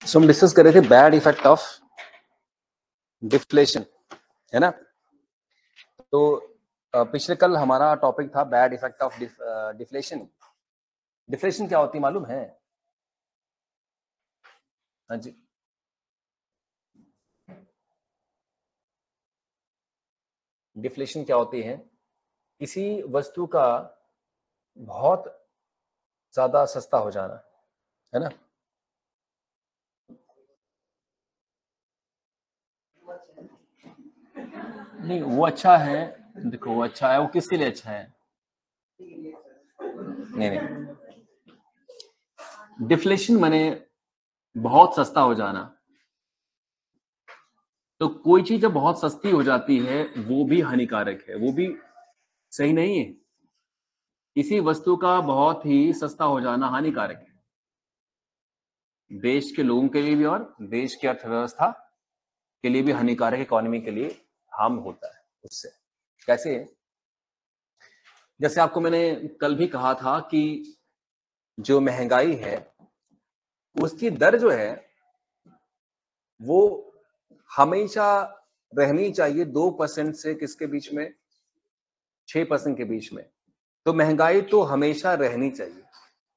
सो हम डिस्कस कर रहे थे बैड इफेक्ट ऑफ डिफ्लेशन, है ना। तो पिछले कल हमारा टॉपिक था bad effect of deflation. Deflation क्या होती है मालूम है? हाँ जी, डिफ्लेशन क्या होती है? किसी वस्तु का बहुत ज्यादा सस्ता हो जाना, है ना। नहीं, वो अच्छा है। देखो, वो अच्छा है, वो किसके लिए अच्छा है? नहीं नहीं, डिफ्लेशन माने बहुत सस्ता हो जाना। तो कोई चीज जब बहुत सस्ती हो जाती है वो भी हानिकारक है, वो भी सही नहीं है। किसी वस्तु का बहुत ही सस्ता हो जाना हानिकारक है, देश के लोगों के लिए भी और देश की अर्थव्यवस्था के लिए भी हानिकारक, इकोनॉमी के लिए हार्म होता है उससे। कैसे? जैसे आपको मैंने कल भी कहा था कि जो महंगाई है उसकी दर जो है वो हमेशा रहनी चाहिए 2% से किसके बीच में? 6% के बीच में। तो महंगाई तो हमेशा रहनी चाहिए,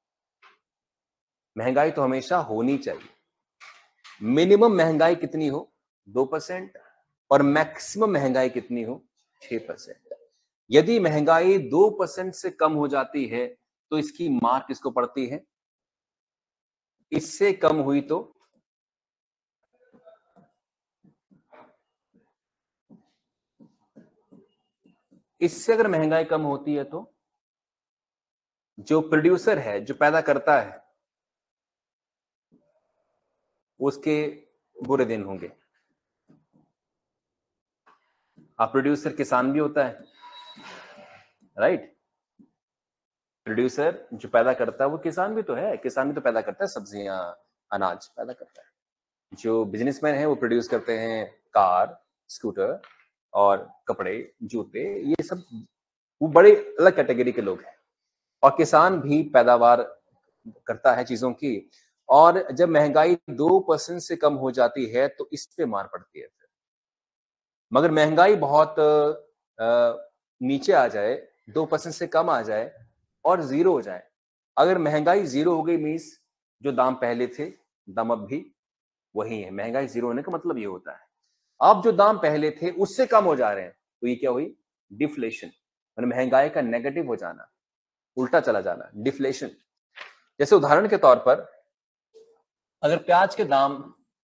महंगाई तो हमेशा होनी चाहिए। मिनिमम महंगाई कितनी हो? 2%। और मैक्सिमम महंगाई कितनी हो? 6%। यदि महंगाई 2% से कम हो जाती है तो इसकी मार किसको पड़ती है? इससे कम हुई तो इससे अगर महंगाई कम होती है तो जो प्रोड्यूसर है, जो पैदा करता है, उसके बुरे दिन होंगे। अब प्रोड्यूसर किसान भी होता है, राइट। प्रोड्यूसर जो पैदा करता है वो किसान भी तो है, किसान भी तो पैदा करता है, सब्जियां, अनाज पैदा करता है। जो बिजनेसमैन है वो प्रोड्यूस करते हैं कार, स्कूटर और कपड़े, जूते, ये सब वो बड़े अलग कैटेगरी के लोग हैं। और किसान भी पैदावार करता है चीजों की। और जब महंगाई 2% से कम हो जाती है तो इस पे मार पड़ती है फिर। मगर महंगाई बहुत नीचे आ जाए, 2% से कम आ जाए और जीरो हो जाए। अगर महंगाई जीरो हो गई मीन्स जो दाम पहले थे दाम अब भी वही है। महंगाई जीरो होने का मतलब ये होता है अब जो दाम पहले थे उससे कम हो जा रहे हैं, तो ये क्या हुई? डिफ्लेशन। महंगाई का नेगेटिव हो जाना, उल्टा चला जाना, डिफ्लेशन। जैसे उदाहरण के तौर पर अगर प्याज के दाम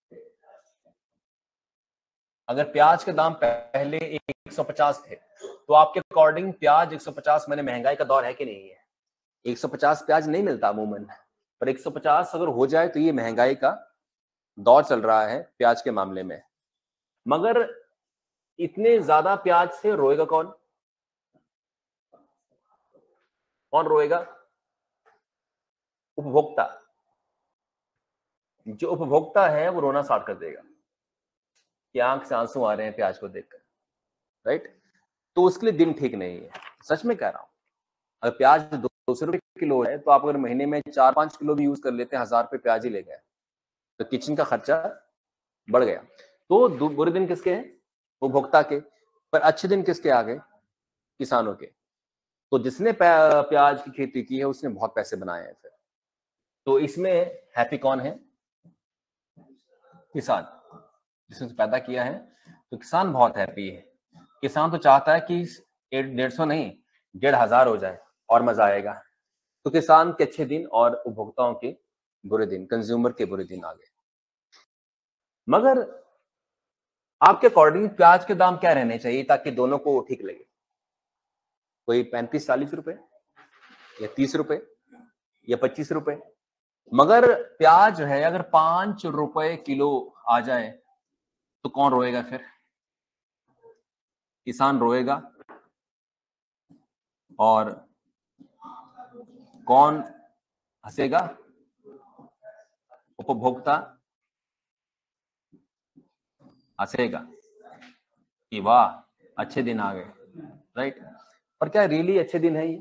अगर प्याज के दाम पहले 150 थे तो आपके अकॉर्डिंग प्याज 150 मैंने महंगाई का दौर है कि नहीं है? 150 प्याज नहीं मिलता अमूमन, पर 150 अगर हो जाए तो ये महंगाई का दौर चल रहा है प्याज के मामले में। मगर इतने ज्यादा प्याज से रोएगा कौन? कौन रोएगा? उपभोक्ता। जो उपभोक्ता है वो रोना स्टार्ट कर देगा कि आंख से आंसू आ रहे हैं प्याज को देखकर, राइट। तो उसके लिए दिन ठीक नहीं है, सच में कह रहा हूं। अगर प्याज 200 रुपए किलो है तो आप अगर महीने में 4-5 किलो भी यूज कर लेते हैं, 1000 रुपए प्याज ही ले गए तो किचन का खर्चा बढ़ गया। तो बुरे दिन किसके हैं? उपभोक्ता के। पर अच्छे दिन किसके आ गए? किसानों के। तो जिसने प्याज की खेती की है उसने बहुत पैसे बनाए हैं फिर। तो इसमें हैप्पी कौन है? किसान। जिसने पैदा किया है तो किसान बहुत हैप्पी है। किसान तो चाहता है कि 150 नहीं 1500 हो जाए और मजा आएगा। तो किसान के अच्छे दिन और उपभोक्ताओं के बुरे दिन, कंज्यूमर के बुरे दिन आ गए। मगर आपके अकॉर्डिंग प्याज के दाम क्या रहने चाहिए ताकि दोनों को ठीक लगे? कोई 35-40 रुपए या 30 रुपए या 25 रुपए। मगर प्याज जो है अगर 5 रुपए किलो आ जाए तो कौन रोएगा फिर? किसान रोएगा। और कौन हंसेगा? उपभोक्ता हंसेगा कि वाह अच्छे दिन आ गए, राइट। पर क्या रियली अच्छे दिन है ये?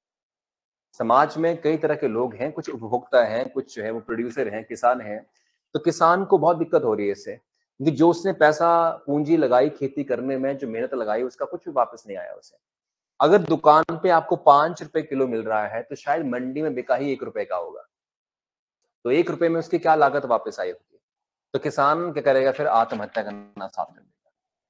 समाज में कई तरह के लोग हैं, कुछ उपभोक्ता हैं, कुछ जो है वो प्रोड्यूसर हैं, किसान हैं, तो किसान को बहुत दिक्कत हो रही है इससे, क्योंकि जो उसने पैसा पूंजी लगाई खेती करने में, जो मेहनत लगाई, उसका कुछ भी वापस नहीं आया उसे। अगर दुकान पे आपको 5 रुपए किलो मिल रहा है तो शायद मंडी में बिका ही 1 रुपए का होगा, तो 1 रुपए में उसकी क्या लागत वापस आई होगी। तो किसान क्या करेगा, फिर आत्महत्या करना स्टार्ट कर देगा।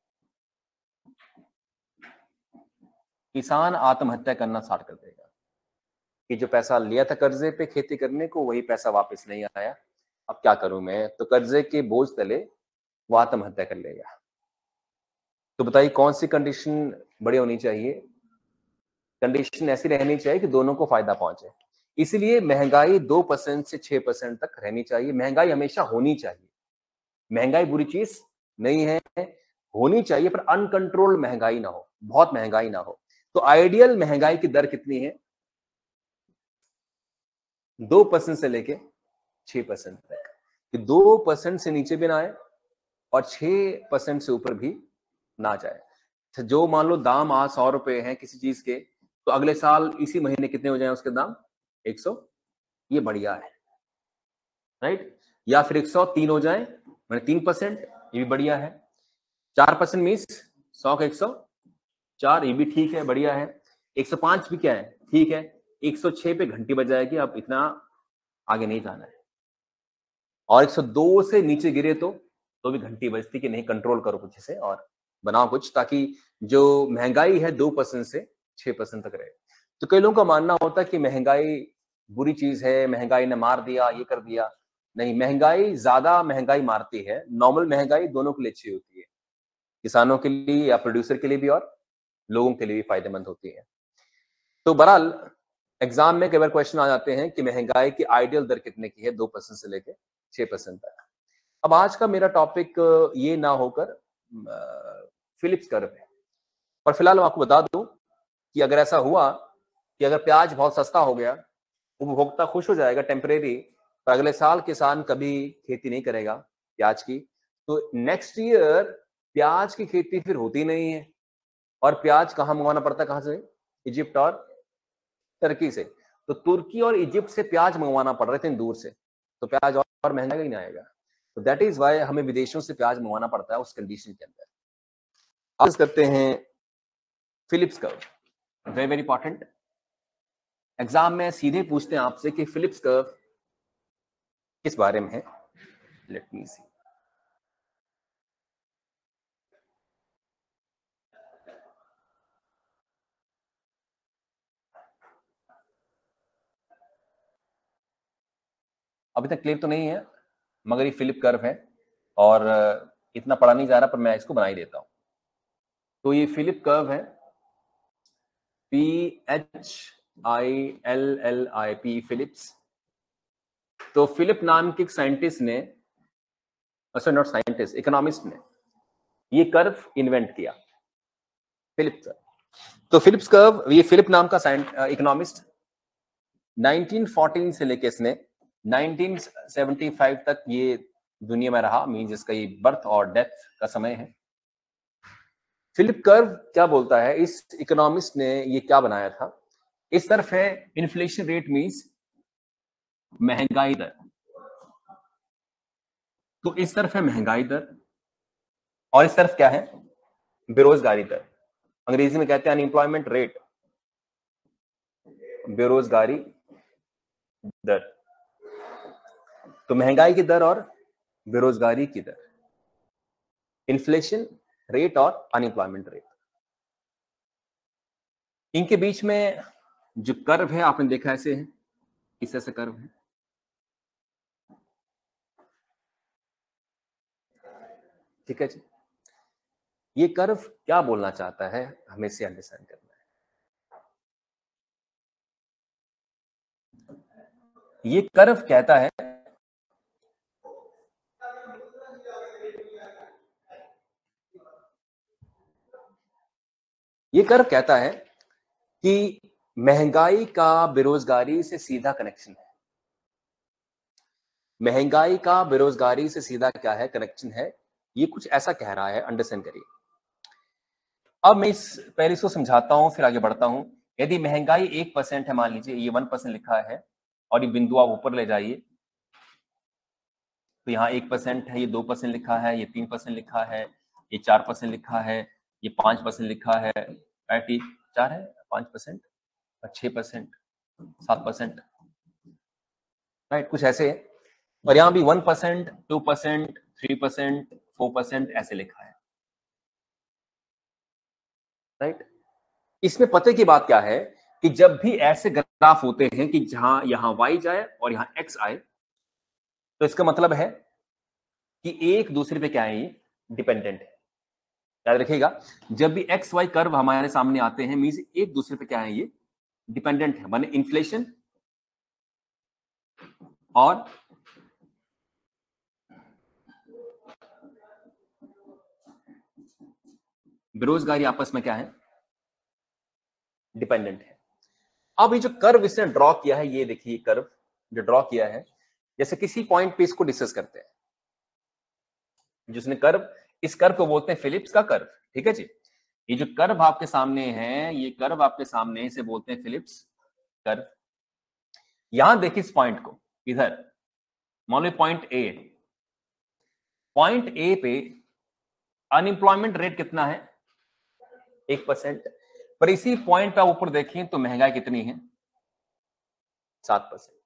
किसान आत्महत्या करना स्टार्ट कर देगा कि जो पैसा लिया था कर्जे पे खेती करने को, वही पैसा वापस नहीं आया, अब क्या करूं मैं, तो कर्जे के बोझ तले वो आत्महत्या कर लेगा। तो बताइए कौन सी कंडीशन बड़ी होनी चाहिए? कंडीशन ऐसी रहनी चाहिए कि दोनों को फायदा पहुंचे। इसीलिए महंगाई 2% से 6% तक रहनी चाहिए। महंगाई हमेशा होनी चाहिए, महंगाई बुरी चीज नहीं है, होनी चाहिए, पर अनकंट्रोल्ड महंगाई ना हो, बहुत महंगाई ना हो। तो आइडियल महंगाई की दर कितनी है? 2% से लेके 6% तक, कि 2% से नीचे भी ना आए और 6% से ऊपर भी ना जाए। जो मान लो दाम आज 100 रुपए है किसी चीज के, तो अगले साल इसी महीने कितने हो जाए उसके दाम? 100, ये बढ़िया है, राइट? या फिर 103 हो जाए, मैंने 3%, ये भी बढ़िया है। 4% मीन्स 100 का 104, ये भी ठीक है, बढ़िया है। 105 भी क्या है, ठीक है। 106 पे घंटी बज जाएगी, अब इतना आगे नहीं जाना है। और 102 से नीचे गिरे तो भी घंटी बजती कि नहीं, कंट्रोल करो कुछ इसे और बनाओ कुछ, ताकि जो महंगाई है 2% से 6% तक रहे। तो कई लोगों का मानना होता है कि महंगाई बुरी चीज है, महंगाई ने मार दिया, ये कर दिया। नहीं, महंगाई ज्यादा महंगाई मारती है। नॉर्मल महंगाई दोनों के लिए अच्छी होती है, किसानों के लिए या प्रोड्यूसर के लिए भी, और लोगों के लिए भी फायदेमंद होती है। तो बहरहाल एग्जाम में कई बार क्वेश्चन आ जाते हैं कि महंगाई की आइडियल दर कितने की है, 2% से लेकर 6% तक। अब आज का मेरा टॉपिक ये ना होकर फिलिप्स कर्व है। और फिलहाल मैं आपको बता दूं कि अगर ऐसा हुआ कि अगर प्याज बहुत सस्ता हो गया, उपभोक्ता खुश हो जाएगा टेम्परेरी, पर अगले साल किसान कभी खेती नहीं करेगा प्याज की, तो नेक्स्ट ईयर प्याज की खेती फिर होती नहीं है। और प्याज कहाँ मंगवाना पड़ता है, कहाँ से? इजिप्ट और टर्की से। तो तुर्की और इजिप्ट से प्याज मंगवाना पड़ रहे थे दूर से, तो प्याज और महंगा ही नहीं आएगा। तो दैट इज वाई हमें विदेशों से प्याज मंगवाना पड़ता है उस कंडीशन के अंदर। आज करते हैं Phillips curve, very very important. Exam में सीधे पूछते हैं आपसे कि फिलिप्स कर्व किस बारे में है। Let me see. अभी तक क्लियर तो नहीं है, मगर ये फिलिप कर्व है और इतना पढ़ा नहीं जा रहा, पर मैं इसको बना ही देता हूं। तो ये फिलिप कर्व है, PHILLIP, फिलिप्स। तो फिलिप नाम के एक साइंटिस्ट ने, अच्छा नॉट साइंटिस्ट, इकोनॉमिस्ट ने ये कर्व इन्वेंट किया, फिलिप्स कर्व। तो फिलिप्स कर्व, ये फिलिप नाम का इकोनॉमिस्ट 1914 से लेके इसने 1975 तक ये दुनिया में रहा, मीन इसका ये बर्थ और डेथ का समय है। फिलिप कर्व क्या बोलता है, इस इकोनॉमिस्ट ने ये क्या बनाया था? इस तरफ है इन्फ्लेशन रेट, मींस महंगाई दर, तो इस तरफ है महंगाई दर, और इस तरफ क्या है? बेरोजगारी दर। अंग्रेजी में कहते हैं अनएम्प्लॉयमेंट रेट, बेरोजगारी दर। तो महंगाई की दर और बेरोजगारी की दर, इन्फ्लेशन रेट और अनएम्प्लॉयमेंट रेट, इनके बीच में जो कर्व है आपने देखा ऐसे है, इस तरह से कर्व है। ठीक है जी, ये कर्व क्या बोलना चाहता है हमें इसे अंडरस्टैंड करना है। ये कर्व कहता है, ये कर्व कहता है कि महंगाई का बेरोजगारी से सीधा कनेक्शन है। महंगाई का बेरोजगारी से सीधा क्या है, कनेक्शन है। ये कुछ ऐसा कह रहा है, अंडरस्टैंड करिए। अब मैं पहले इसको समझाता हूं, फिर आगे बढ़ता हूं। यदि महंगाई 1% है, मान लीजिए ये 1% लिखा है, और ये बिंदु आप ऊपर ले जाइए, तो यहाँ 1% है, ये 2% लिखा है, ये 3% लिखा है, ये 4% लिखा है, ये 5% लिखा है, राइट? ये 4 है, 5% और 6%, 7%, राइट? कुछ ऐसे है। और यहाँ भी 1%, 2%, 3%, 4% ऐसे लिखा है, राइट? इसमें पते की बात क्या है कि जब भी ऐसे ग्राफ होते हैं कि जहां यहां y जाए और यहां x आए, तो इसका मतलब है कि एक दूसरे पे क्या है, ये डिपेंडेंट है। याद रखिएगा, जब भी एक्स वाई कर्व हमारे सामने आते हैं, मींस एक दूसरे पे क्या है, ये डिपेंडेंट है। माने इन्फ्लेशन और बेरोजगारी आपस में क्या है, डिपेंडेंट है। अब ये जो कर्व इसने ड्रॉ किया है, ये देखिए कर्व जो ड्रॉ किया है, जैसे किसी पॉइंट पे इसको डिस्कस करते हैं, जिसने कर्व, इस कर्व को बोलते हैं फिलिप्स का कर्व, ठीक है जी। ये जो कर्व आपके सामने है, ये कर्व आपके सामने, इसे बोलते हैं फिलिप्स कर्व। यहां देखिए इस पॉइंट को, इधर मान लो पॉइंट ए पे अनएम्प्लॉयमेंट रेट कितना है, 1%। पर इसी पॉइंट पे ऊपर देखें तो महंगाई कितनी है, 7%,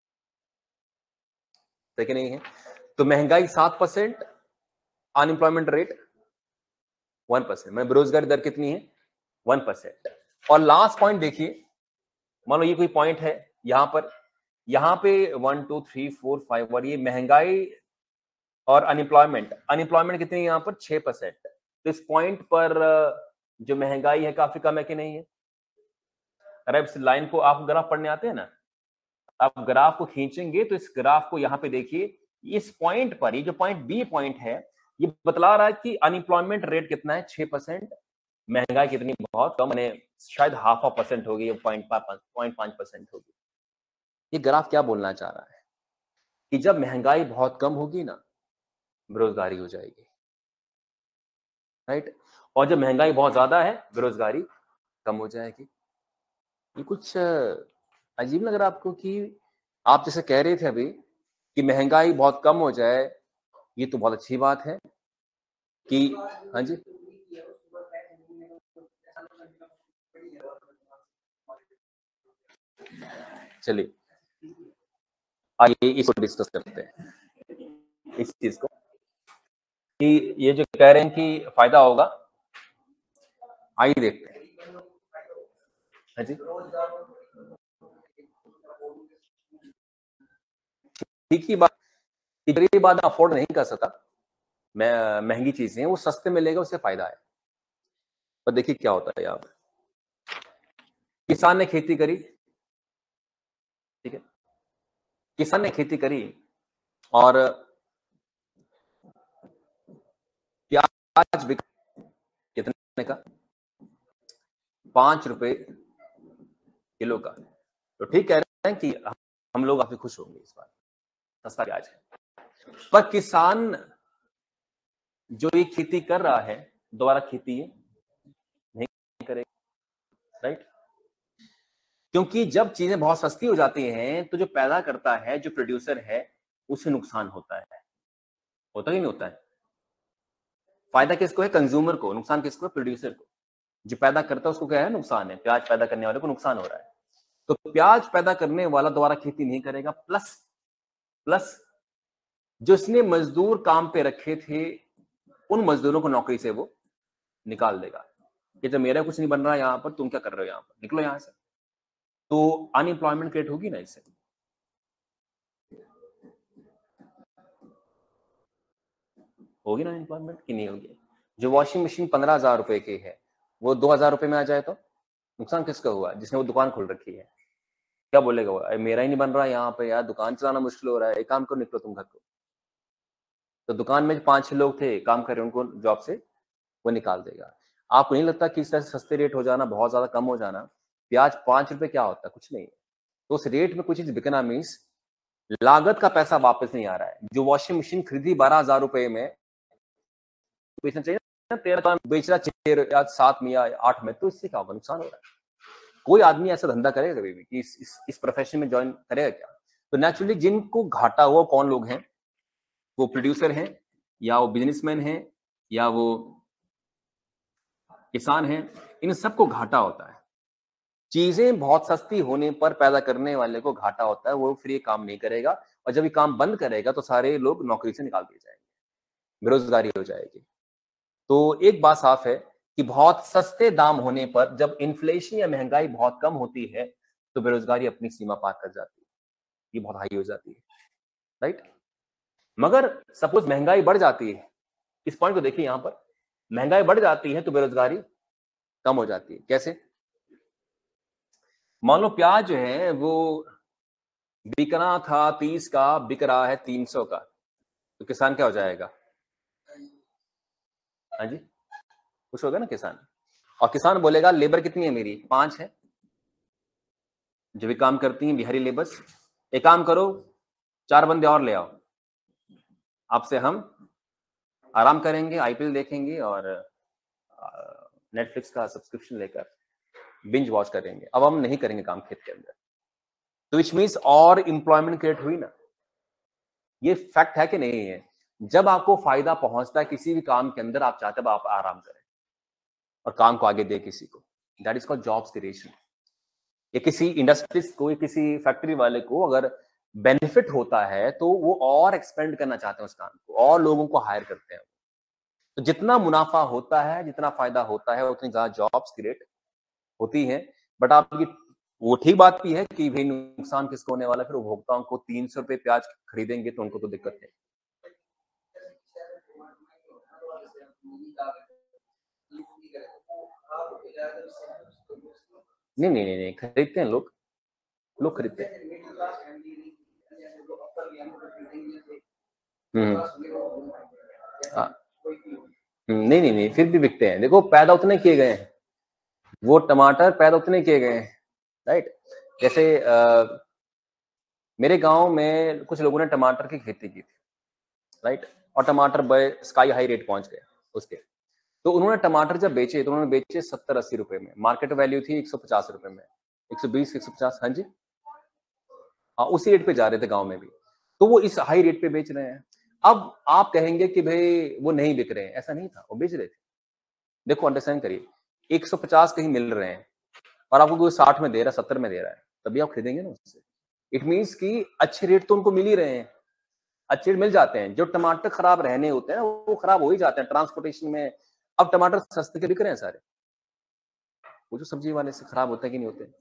ठीक नहीं है? तो महंगाई 7%, अनएम्प्लॉयमेंट रेट 1%, मैं बेरोजगारी दर कितनी है, 1%। और लास्ट पॉइंट देखिए, मान लो ये कोई पॉइंट है यहां पे 1 2 3 4 5, और ये महंगाई और अनएम्प्लॉयमेंट कितनी है यहाँ पर, 6%। तो इस पॉइंट पर जो महंगाई है काफी कम है कि नहीं है? अरे इस लाइन को आप ग्राफ पढ़ने आते हैं ना, आप ग्राफ को खींचेंगे तो इस ग्राफ को यहाँ पे देखिए, इस पॉइंट पर, ये जो पॉइंट बी पॉइंट है, ये बतला रहा है कि अनएम्प्लॉयमेंट रेट कितना है, 6%, महंगाई कितनी, बहुत कम, मैंने शायद 0.5% होगी, 0.5% होगी। ये ग्राफ क्या बोलना चाह रहा है कि जब महंगाई बहुत कम होगी ना, बेरोजगारी हो जाएगी, राइट? और जब महंगाई बहुत ज्यादा है, बेरोजगारी कम हो जाएगी। ये कुछ अजीब लग रहा है आपको कि आप जैसे कह रहे थे अभी कि महंगाई बहुत कम हो जाए, ये तो बहुत अच्छी बात है कि, हाँ जी, चलिए आइए इसको डिस्कस करते हैं, इस चीज को, कि ये जो कह रहे हैं कि फायदा होगा, आइए देखते हैं। हाँ जी, ठीक ही बात कि गरीब आदमी अफोर्ड नहीं कर सकता, महंगी चीजें, वो सस्ते मिलेगा, उससे फायदा है। पर देखिए क्या होता है, यहाँ पे किसान ने खेती करी, ठीक है, किसान ने खेती करी और प्याज बिक कितने का, 5 रुपए किलो का। तो ठीक कह रहे हैं कि हम लोग काफी खुश होंगे इस बार, सस्ता प्याज है। पर किसान जो ये खेती कर रहा है, दोबारा खेती ये नहीं करेगा, राइट? क्योंकि जब चीजें बहुत सस्ती हो जाती हैं, तो जो पैदा करता है, जो प्रोड्यूसर है, उसे नुकसान होता है, होता ही नहीं होता है? फायदा किसको है, कंज्यूमर को, नुकसान किसको है, प्रोड्यूसर को। जो पैदा करता है उसको क्या है, नुकसान है, प्याज पैदा करने वाले को नुकसान हो रहा है। तो प्याज पैदा करने वाला दोबारा खेती नहीं करेगा, प्लस प्लस जो इसने मजदूर काम पे रखे थे, उन मजदूरों को नौकरी से वो निकाल देगा कि जब मेरा कुछ नहीं बन रहा यहाँ पर, तुम क्या कर रहे हो यहाँ पर, निकलो यहाँ से। तो अनएम्प्लॉयमेंट क्रिएट होगी ना इससे, होगी ना अनएम्प्लॉयमेंट कि नहीं होगी? जो वॉशिंग मशीन 15,000 रुपए की है, वो 2,000 रुपए में आ जाए तो नुकसान किसका हुआ, जिसने वो दुकान खोल रखी है? क्या बोलेगा वो, मेरा ही नहीं बन रहा यहाँ पे यार, दुकान चलाना मुश्किल हो रहा है, एक काम करो, निकलो तुम घर को। तो दुकान में 5-6 लोग थे काम कर रहे, उनको जॉब से वो निकाल देगा। आपको नहीं लगता कि इस तरह से सस्ते रेट हो जाना, बहुत ज्यादा कम हो जाना, प्याज 5 रुपए क्या होता है, कुछ नहीं है। तो उस रेट में कोई चीज बिकना मीन्स लागत का पैसा वापस नहीं आ रहा है। जो वॉशिंग मशीन खरीदी 12,000 रुपए में, बेचना चाहिए ना 13 बेच रहा, 6 या 7 में या 8 में, तो इससे क्या होगा, नुकसान हो रहा है। कोई आदमी ऐसा धंधा करेगा कभी भी कि इस प्रोफेशन में ज्वाइन करेगा क्या? तो नेचुरली जिनको घाटा हुआ कौन लोग हैं, वो प्रोड्यूसर हैं या वो बिजनेसमैन हैं या वो किसान हैं, इन सबको घाटा होता है। चीजें बहुत सस्ती होने पर पैदा करने वाले को घाटा होता है, वो फिर ये काम नहीं करेगा और जब ये काम बंद करेगा तो सारे लोग नौकरी से निकाल दिए जाएंगे, बेरोजगारी हो जाएगी। तो एक बात साफ है कि बहुत सस्ते दाम होने पर जब इन्फ्लेशन या महंगाई बहुत कम होती है तो बेरोजगारी अपनी सीमा पार कर जाती है, ये बहुत हाई हो जाती है, राइट। मगर सपोज महंगाई बढ़ जाती है, इस पॉइंट को देखिए, यहां पर महंगाई बढ़ जाती है तो बेरोजगारी कम हो जाती है। कैसे? मान लो प्याज जो है वो बिकना था 30 का, बिक रहा है 300 का, तो किसान क्या हो जाएगा? हाँ जी, खुश होगा ना किसान। और किसान बोलेगा लेबर कितनी है मेरी? 5 है, जो भी काम करती हैं बिहारी लेबर्स। एक काम करो, 4 बंदे और ले आओ, आपसे हम आराम करेंगे, आईपीएल देखेंगे और नेटफ्लिक्स का सब्सक्रिप्शन लेकर बिंज वॉच करेंगे। अब हम नहीं करेंगे काम खेत के अंदर, तो विच मीन्स और इंप्लॉयमेंट क्रिएट हुई ना। ये फैक्ट है कि नहीं है? जब आपको फायदा पहुंचता है किसी भी काम के अंदर, आप चाहते हो आप आराम करें और काम को आगे दे किसी को, that is called jobs creation. ये किसी इंडस्ट्रीज को, किसी फैक्ट्री वाले को अगर बेनिफिट होता है तो वो और एक्सपेंड करना चाहते हैं उस काम को, और लोगों को हायर करते हैं। तो जितना मुनाफा होता है, जितना फायदा होता है, उतनी ज्यादा जॉब्स क्रिएट होती हैं। बट आपकी वो ठीक बात भी है कि भाई नुकसान किसको होने वाला है? फिर उपभोक्ताओं को। 300 रुपए प्याज खरीदेंगे तो उनको तो दिक्कत है। नहीं नहीं नहीं नहीं, खरीदते हैं लोग, लोग खरीदते हैं। हाँ, नहीं नहीं नहीं, फिर भी बिकते हैं। देखो पैदा उतने किए गए हैं, वो टमाटर पैदा उतने किए गए हैं, राइट। जैसे मेरे गांव में कुछ लोगों ने टमाटर की खेती की थी, राइट, और टमाटर बड़े स्काई हाई रेट पहुंच गए उसके। तो उन्होंने टमाटर जब बेचे तो उन्होंने बेचे 70-80 रुपए में, मार्केट वैल्यू थी 150 रुपए में, 120-150। हाँ जी, हाँ उसी रेट पे जा रहे थे गांव में भी, तो वो इस हाई रेट पे बेच रहे हैं। अब आप कहेंगे कि भाई वो नहीं बिक रहे हैं, ऐसा नहीं था, वो बेच रहे थे। देखो अंडरस्टैंड करिए, 150 कहीं मिल रहे हैं और आपको कोई 60 में दे रहा है, 70 में दे रहा है, तभी आप खरीदेंगे ना उससे। इट मीन्स कि अच्छे रेट तो उनको मिल ही रहे हैं, अच्छे रेट मिल जाते हैं। जो टमाटर खराब रहने होते हैं वो खराब हो ही जाते हैं ट्रांसपोर्टेशन में। अब टमाटर सस्ते के बिक रहे हैं सारे, वो जो सब्जी वाले से खराब होते हैं कि नहीं होते,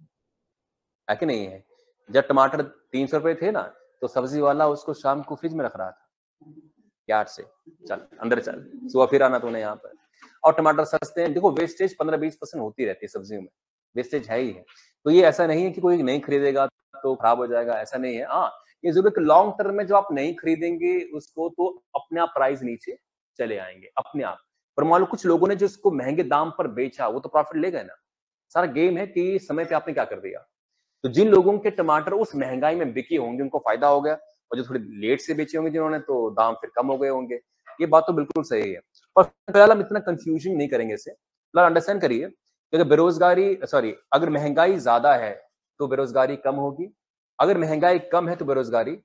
है कि नहीं है? जब टमाटर 300 रुपए थे ना, तो सब्जी वाला उसको शाम को फ्रिज में रख रहा था प्यार से, चल अंदर चल, सुबह फिर आना तूने यहाँ पर। और टमाटर सस्ते हैं। देखो वेस्टेज 15-20% होती रहती है सब्जियों में, वेस्टेज है ही है। तो ये ऐसा नहीं है कि कोई नहीं खरीदेगा तो खराब हो जाएगा, ऐसा नहीं है। हाँ, ये जरूर कि लॉन्ग टर्म में जो आप नहीं खरीदेंगे उसको, तो अपने आप प्राइस नीचे चले आएंगे अपने आप। पर मान लो कुछ लोगों ने जो इसको महंगे दाम पर बेचा, वो तो प्रॉफिट ले गए ना। सारा गेम है कि समय पे आपने क्या कर दिया। तो जिन लोगों के टमाटर उस महंगाई में बिके होंगे उनको फायदा हो गया, और जो थोड़े लेट से बेचे होंगे जिन्होंने, तो दाम फिर कम हो गए होंगे। ये बात तो बिल्कुल सही है। और फिलहाल हम इतना कंफ्यूजन नहीं करेंगे इसे, फिलहाल अंडरस्टैंड करिए कि अगर बेरोजगारी सॉरी अगर महंगाई ज्यादा है तो बेरोजगारी कम होगी, अगर महंगाई कम है तो बेरोजगारी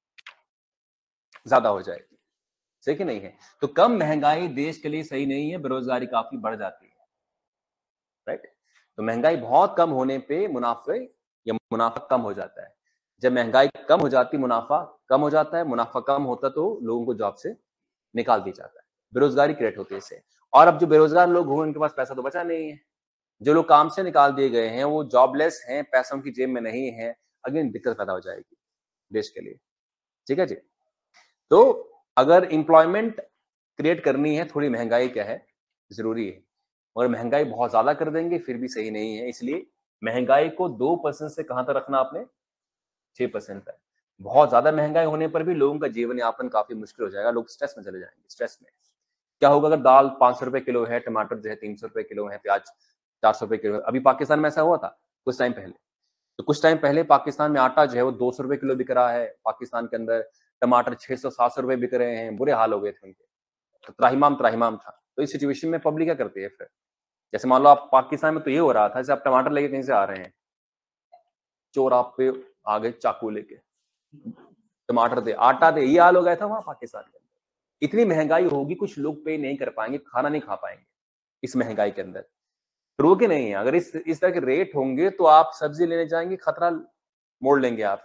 ज्यादा हो जाएगी। सही कि नहीं है? तो कम महंगाई देश के लिए सही नहीं है, बेरोजगारी काफी बढ़ जाती है, राइट। तो महंगाई बहुत कम होने पे मुनाफे या मुनाफा कम हो जाता है। जब महंगाई कम हो जाती, मुनाफा कम हो जाता है, मुनाफा कम होता तो लोगों को जॉब से निकाल दिया जाता है, बेरोजगारी क्रिएट होती है इससे। और अब जो बेरोजगार लोग होंगे उनके पास पैसा तो बचा नहीं है, जो लोग काम से निकाल दिए गए हैं वो जॉबलेस हैं, पैसा उनकी जेब में नहीं है, अगेन दिक्कत पैदा हो जाएगी देश के लिए। ठीक है जी। तो अगर इंप्लॉयमेंट क्रिएट करनी है, थोड़ी महंगाई क्या है जरूरी है, और महंगाई बहुत ज्यादा कर देंगे फिर भी सही नहीं है। इसलिए महंगाई को 2% से कहां तक रखना आपने? 6% तक। बहुत ज्यादा महंगाई होने पर भी लोगों का जीवन यापन काफी मुश्किल हो जाएगा, लोग स्ट्रेस में चले जाएंगे। स्ट्रेस में क्या होगा? अगर दाल 500 रुपए किलो है, टमाटर जो है 300 रुपए किलो है, प्याज 400 रुपए किलो है। अभी पाकिस्तान में ऐसा हुआ था कुछ टाइम पहले, तो कुछ टाइम पहले पाकिस्तान में आटा जो है वो 200 रुपए किलो बिक रहा है पाकिस्तान के अंदर, टमाटर 600-700 रुपए बिक रहे हैं, बुरे हाल हो गए थे उनके। तो त्राहिमाम त्राहिमाम था। तो इस सिचुएशन में पब्लिक क्या करती है फिर? जैसे मान लो आप पाकिस्तान में, तो ये हो रहा था जैसे आप टमाटर लेके कहीं से आ रहे हैं, चोर आप पे आ गए चाकू लेके, टमाटर दे, आटा दे, ये हाल हो गया था वहां पाकिस्तान के अंदर। इतनी महंगाई होगी, कुछ लोग पे नहीं कर पाएंगे, खाना नहीं खा पाएंगे इस महंगाई के अंदर। रोके नहीं है, अगर इस तरह के रेट होंगे तो आप सब्जी लेने जाएंगे, खतरा मोड़ लेंगे आप,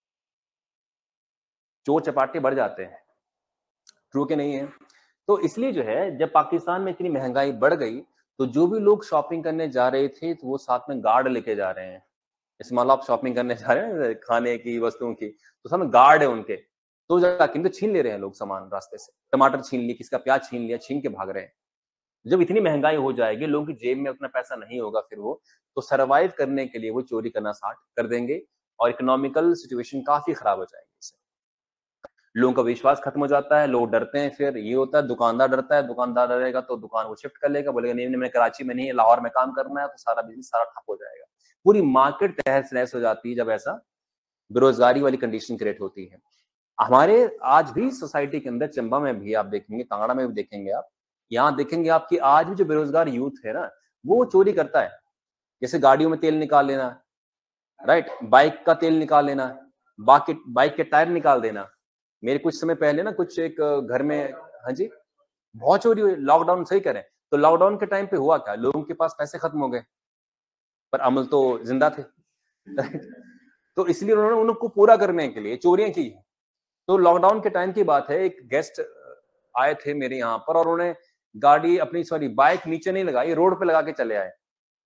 चोर चपाटे बढ़ जाते हैं, रोके नहीं है। तो इसलिए जो है, जब पाकिस्तान में इतनी महंगाई बढ़ गई, तो जो भी लोग शॉपिंग करने जा रहे थे, तो वो साथ में गार्ड लेके जा रहे हैं। जैसे मान लो आप शॉपिंग करने जा रहे हैं खाने की वस्तुओं की, तो सामने गार्ड है उनके, तो जाके इनको छीन ले रहे हैं लोग सामान रास्ते से, टमाटर छीन लिए, किसका प्याज छीन लिया, छीन के भाग रहे हैं। जब इतनी महंगाई हो जाएगी, लोगों की जेब में उतना पैसा नहीं होगा फिर वो, तो सर्वाइव करने के लिए वो चोरी करना स्टार्ट कर देंगे और इकोनॉमिकल सिचुएशन काफी खराब हो जाएगी इससे। लोगों का विश्वास खत्म हो जाता है, लोग डरते हैं, फिर ये होता है दुकानदार डरता है, दुकानदार डरेगा तो दुकान वो शिफ्ट कर लेगा, बोलेगा नहीं नहीं मैं कराची में नहीं, लाहौर में काम करना है, तो सारा बिजनेस सारा ठप हो जाएगा। पूरी मार्केट तहस नहस हो जाती है जब ऐसा बेरोजगारी वाली कंडीशन क्रिएट होती है। हमारे आज भी सोसाइटी के अंदर, चंबा में भी आप देखेंगे, कांगड़ा में भी देखेंगे आप, यहाँ देखेंगे आप कि आज भी जो बेरोजगार यूथ है ना, वो चोरी करता है। जैसे गाड़ियों में तेल निकाल लेना, राइट, बाइक का तेल निकाल लेना, बाइक के टायर निकाल देना। मेरे कुछ समय पहले ना कुछ एक घर में, हाँ जी, बहुत चोरी हुई, लॉकडाउन सही करें, तो लॉकडाउन के टाइम पे हुआ क्या, लोगों के पास पैसे खत्म हो गए, पर अमल तो जिंदा थे। तो इसलिए उन्होंने उनको पूरा करने के लिए चोरियां की। तो लॉकडाउन के टाइम की बात है, एक गेस्ट आए थे मेरे यहाँ पर, और उन्होंने गाड़ी अपनी, सॉरी बाइक नीचे नहीं लगाई, रोड पे लगा के चले आए।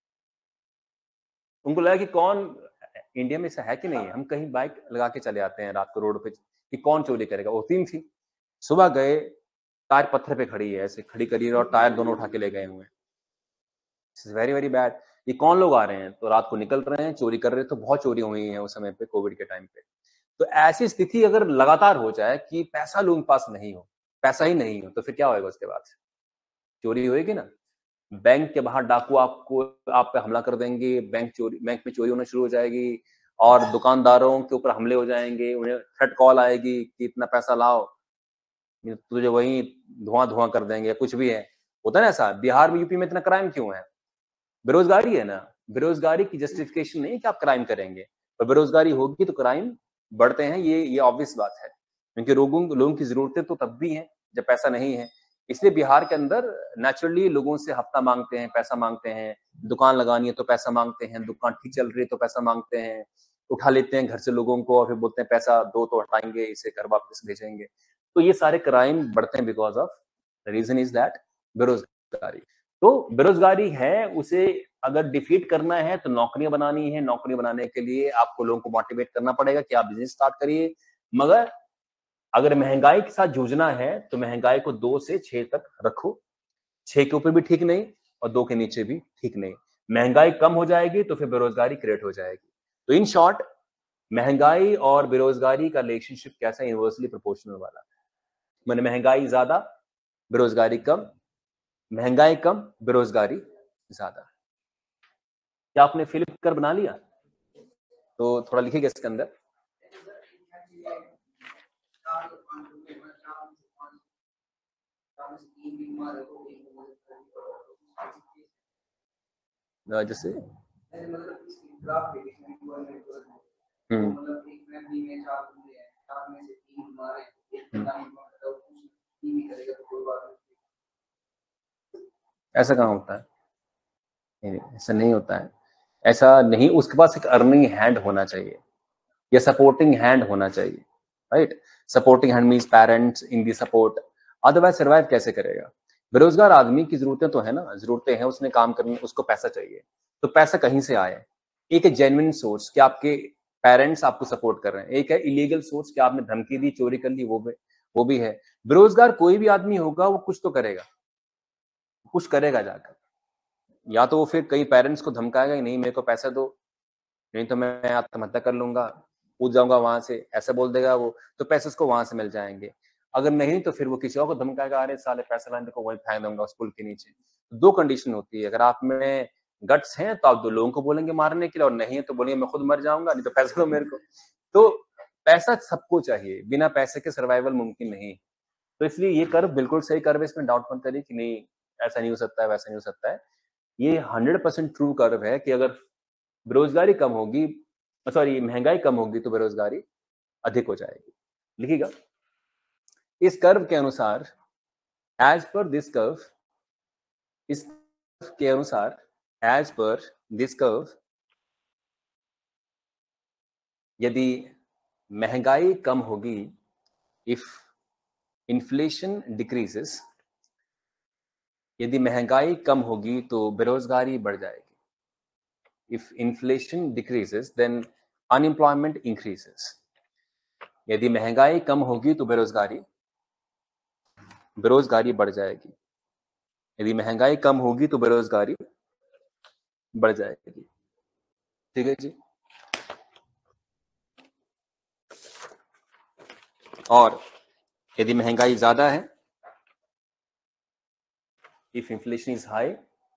उनको लगा कि कौन, इंडिया में ऐसा है कि नहीं है, हम कहीं बाइक लगा के चले आते हैं रात को रोड पे, कि कौन चोरी करेगा। वो तीन थी, सुबह गए, टायर पत्थर पे खड़ी है, ऐसे खड़ी करी और टायर दोनों उठा के ले गए हुए हैं। Very very bad. ये कौन लोग आ रहे हैं, तो रात को निकल रहे हैं, चोरी कर रहे हैं। तो बहुत चोरी हुई है उस समय पे, कोविड के टाइम पे। तो ऐसी स्थिति अगर लगातार हो जाए कि पैसा लोगों के पास नहीं हो, पैसा ही नहीं हो, तो फिर क्या होगा उसके बाद, चोरी होएगी ना। बैंक के बाहर डाकू आपको, आप पे हमला कर देंगे, बैंक में चोरी होना शुरू हो जाएगी, और दुकानदारों के ऊपर हमले हो जाएंगे, उन्हें थ्रेट कॉल आएगी कि इतना पैसा लाओ, तुझे वही धुआं धुआं कर देंगे, कुछ भी है। होता है ना ऐसा, बिहार में, यूपी में इतना क्राइम क्यों है, बेरोजगारी है ना। बेरोजगारी की जस्टिफिकेशन नहीं है कि आप क्राइम करेंगे, पर बेरोजगारी होगी तो क्राइम बढ़ते हैं, ये ऑब्वियस बात है, क्योंकि लोगों की जरूरतें तो तब भी हैं जब पैसा नहीं है। इसलिए बिहार के अंदर नेचुरली लोगों से हफ्ता मांगते हैं, पैसा मांगते हैं, दुकान लगानी है तो पैसा मांगते हैं, दुकान ठीक चल रही है तो पैसा मांगते हैं, उठा लेते हैं घर से लोगों को, और फिर बोलते हैं पैसा दो तो हटाएंगे, इसे घर वापस भेजेंगे। तो ये सारे क्राइम बढ़ते हैं because of, the reason is that बेरोजगारी। तो बेरोजगारी है, उसे अगर डिफीट करना है तो नौकरियां बनानी है, नौकरी बनाने के लिए आपको लोगों को मोटिवेट करना पड़ेगा कि आप बिजनेस स्टार्ट करिए। मगर अगर महंगाई के साथ जूझना है तो महंगाई को 2 से 6 तक रखो, 6 के ऊपर भी ठीक नहीं और 2 के नीचे भी ठीक नहीं। महंगाई कम हो जाएगी तो फिर बेरोजगारी क्रिएट हो जाएगी। तो इन शॉर्ट, महंगाई और बेरोजगारी का रिलेशनशिप कैसा, इनवर्सली प्रोपोर्शनल वाला। मैंने महंगाई ज्यादा, बेरोजगारी कम, महंगाई कम, बेरोजगारी ज्यादा। क्या आपने फिलिप कर बना लिया? तो थोड़ा लिखिएगा इसके अंदर। जैसे ऐसा कहाँ होता है? नहीं, ऐसा नहीं होता है, ऐसा नहीं। उसके पास एक अर्निंग हैंड होना चाहिए, या सपोर्टिंग हैंड होना चाहिए, right. Supporting hand means parents इन दी सपोर्ट, अदरवाइज सर्वाइव कैसे करेगा? बेरोजगार आदमी की जरूरतें तो है ना, जरूरतें हैं, उसने काम करने, उसको पैसा चाहिए, तो पैसा कहीं से आए। एक है जेन्युइन सोर्स कि आपके पेरेंट्स आपको सपोर्ट कर रहे हैं, एक है इलीगल सोर्स कि आपने धमकी दी, चोरी कर ली, वो भी है। बेरोजगार कोई भी आदमी होगा, वो कुछ तो करेगा, कुछ करेगा जाकर। या तो वो फिर कई पेरेंट्स को धमकाएगा कि नहीं मेरे को पैसा दो, नहीं तो मैं आत्महत्या कर लूंगा, कूद जाऊंगा वहां से, ऐसा बोल देगा वो, तो पैसे उसको वहां से मिल जाएंगे। अगर नहीं तो फिर वो किसी और को धमकाएगा, अरे साले पैसे लाने को वही फेंक दूंगा उस पुल के नीचे। दो कंडीशन होती है, अगर आप में गट्स हैं तो आप दो लोगों को बोलेंगे मारने के लिए, और नहीं है तो बोलेंगे मैं खुद मर जाऊंगा, नहीं तो पैसे दो मेरे को। तो पैसा सबको चाहिए, बिना पैसे के सर्वाइवल मुमकिन नहीं। तो इसलिए ये कर्व बिल्कुल सही कर्व है, इसमें डाउट मत करिए कि नहीं ऐसा नहीं हो सकता है, वैसा नहीं हो सकता है। ये 100% ट्रू कर्व है कि अगर बेरोजगारी कम होगी, सॉरी महंगाई कम होगी तो बेरोजगारी अधिक हो जाएगी। लिखिएगा, इस कर्व के अनुसार, एज पर दिस कर्व, इस के अनुसार, एज पर दिस कर्व, यदि महंगाई कम होगी, इफ इन्फ्लेशन डिक्रीजेस, यदि महंगाई कम होगी तो बेरोजगारी बढ़ जाएगी। If inflation decreases then unemployment increases. यदि महंगाई कम होगी तो बेरोजगारी बढ़ जाएगी। यदि महंगाई कम होगी तो बेरोजगारी बढ़ जाएगी। ठीक है जी। और यदि महंगाई ज्यादा है, if inflation is high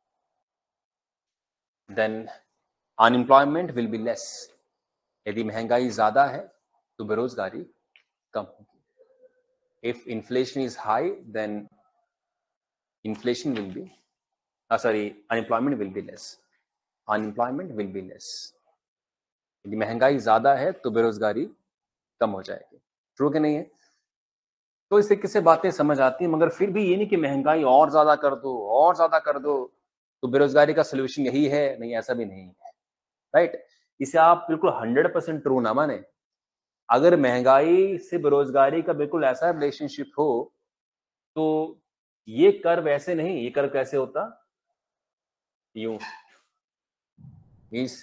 then unemployment will be less. यदि महंगाई ज्यादा है तो बेरोजगारी कम होगी। If inflation is high then inflation will be unemployment will be less. Unemployment will be less. यदि महंगाई ज्यादा है तो बेरोजगारी कम हो जाएगी। ट्रू कि नहीं है? तो इस तरीके से बातें समझ आती हैं, मगर फिर भी ये नहीं कि महंगाई और ज्यादा कर दो, और ज्यादा कर दो तो बेरोजगारी का सोल्यूशन यही है, नहीं, ऐसा भी नहीं है। राइट? इसे आप बिल्कुल 100% ट्रू ना माने। अगर महंगाई से बेरोजगारी का बिल्कुल ऐसा रिलेशनशिप हो तो ये कर्व ऐसे नहीं, ये कर्व कैसे होता? यूं, मींस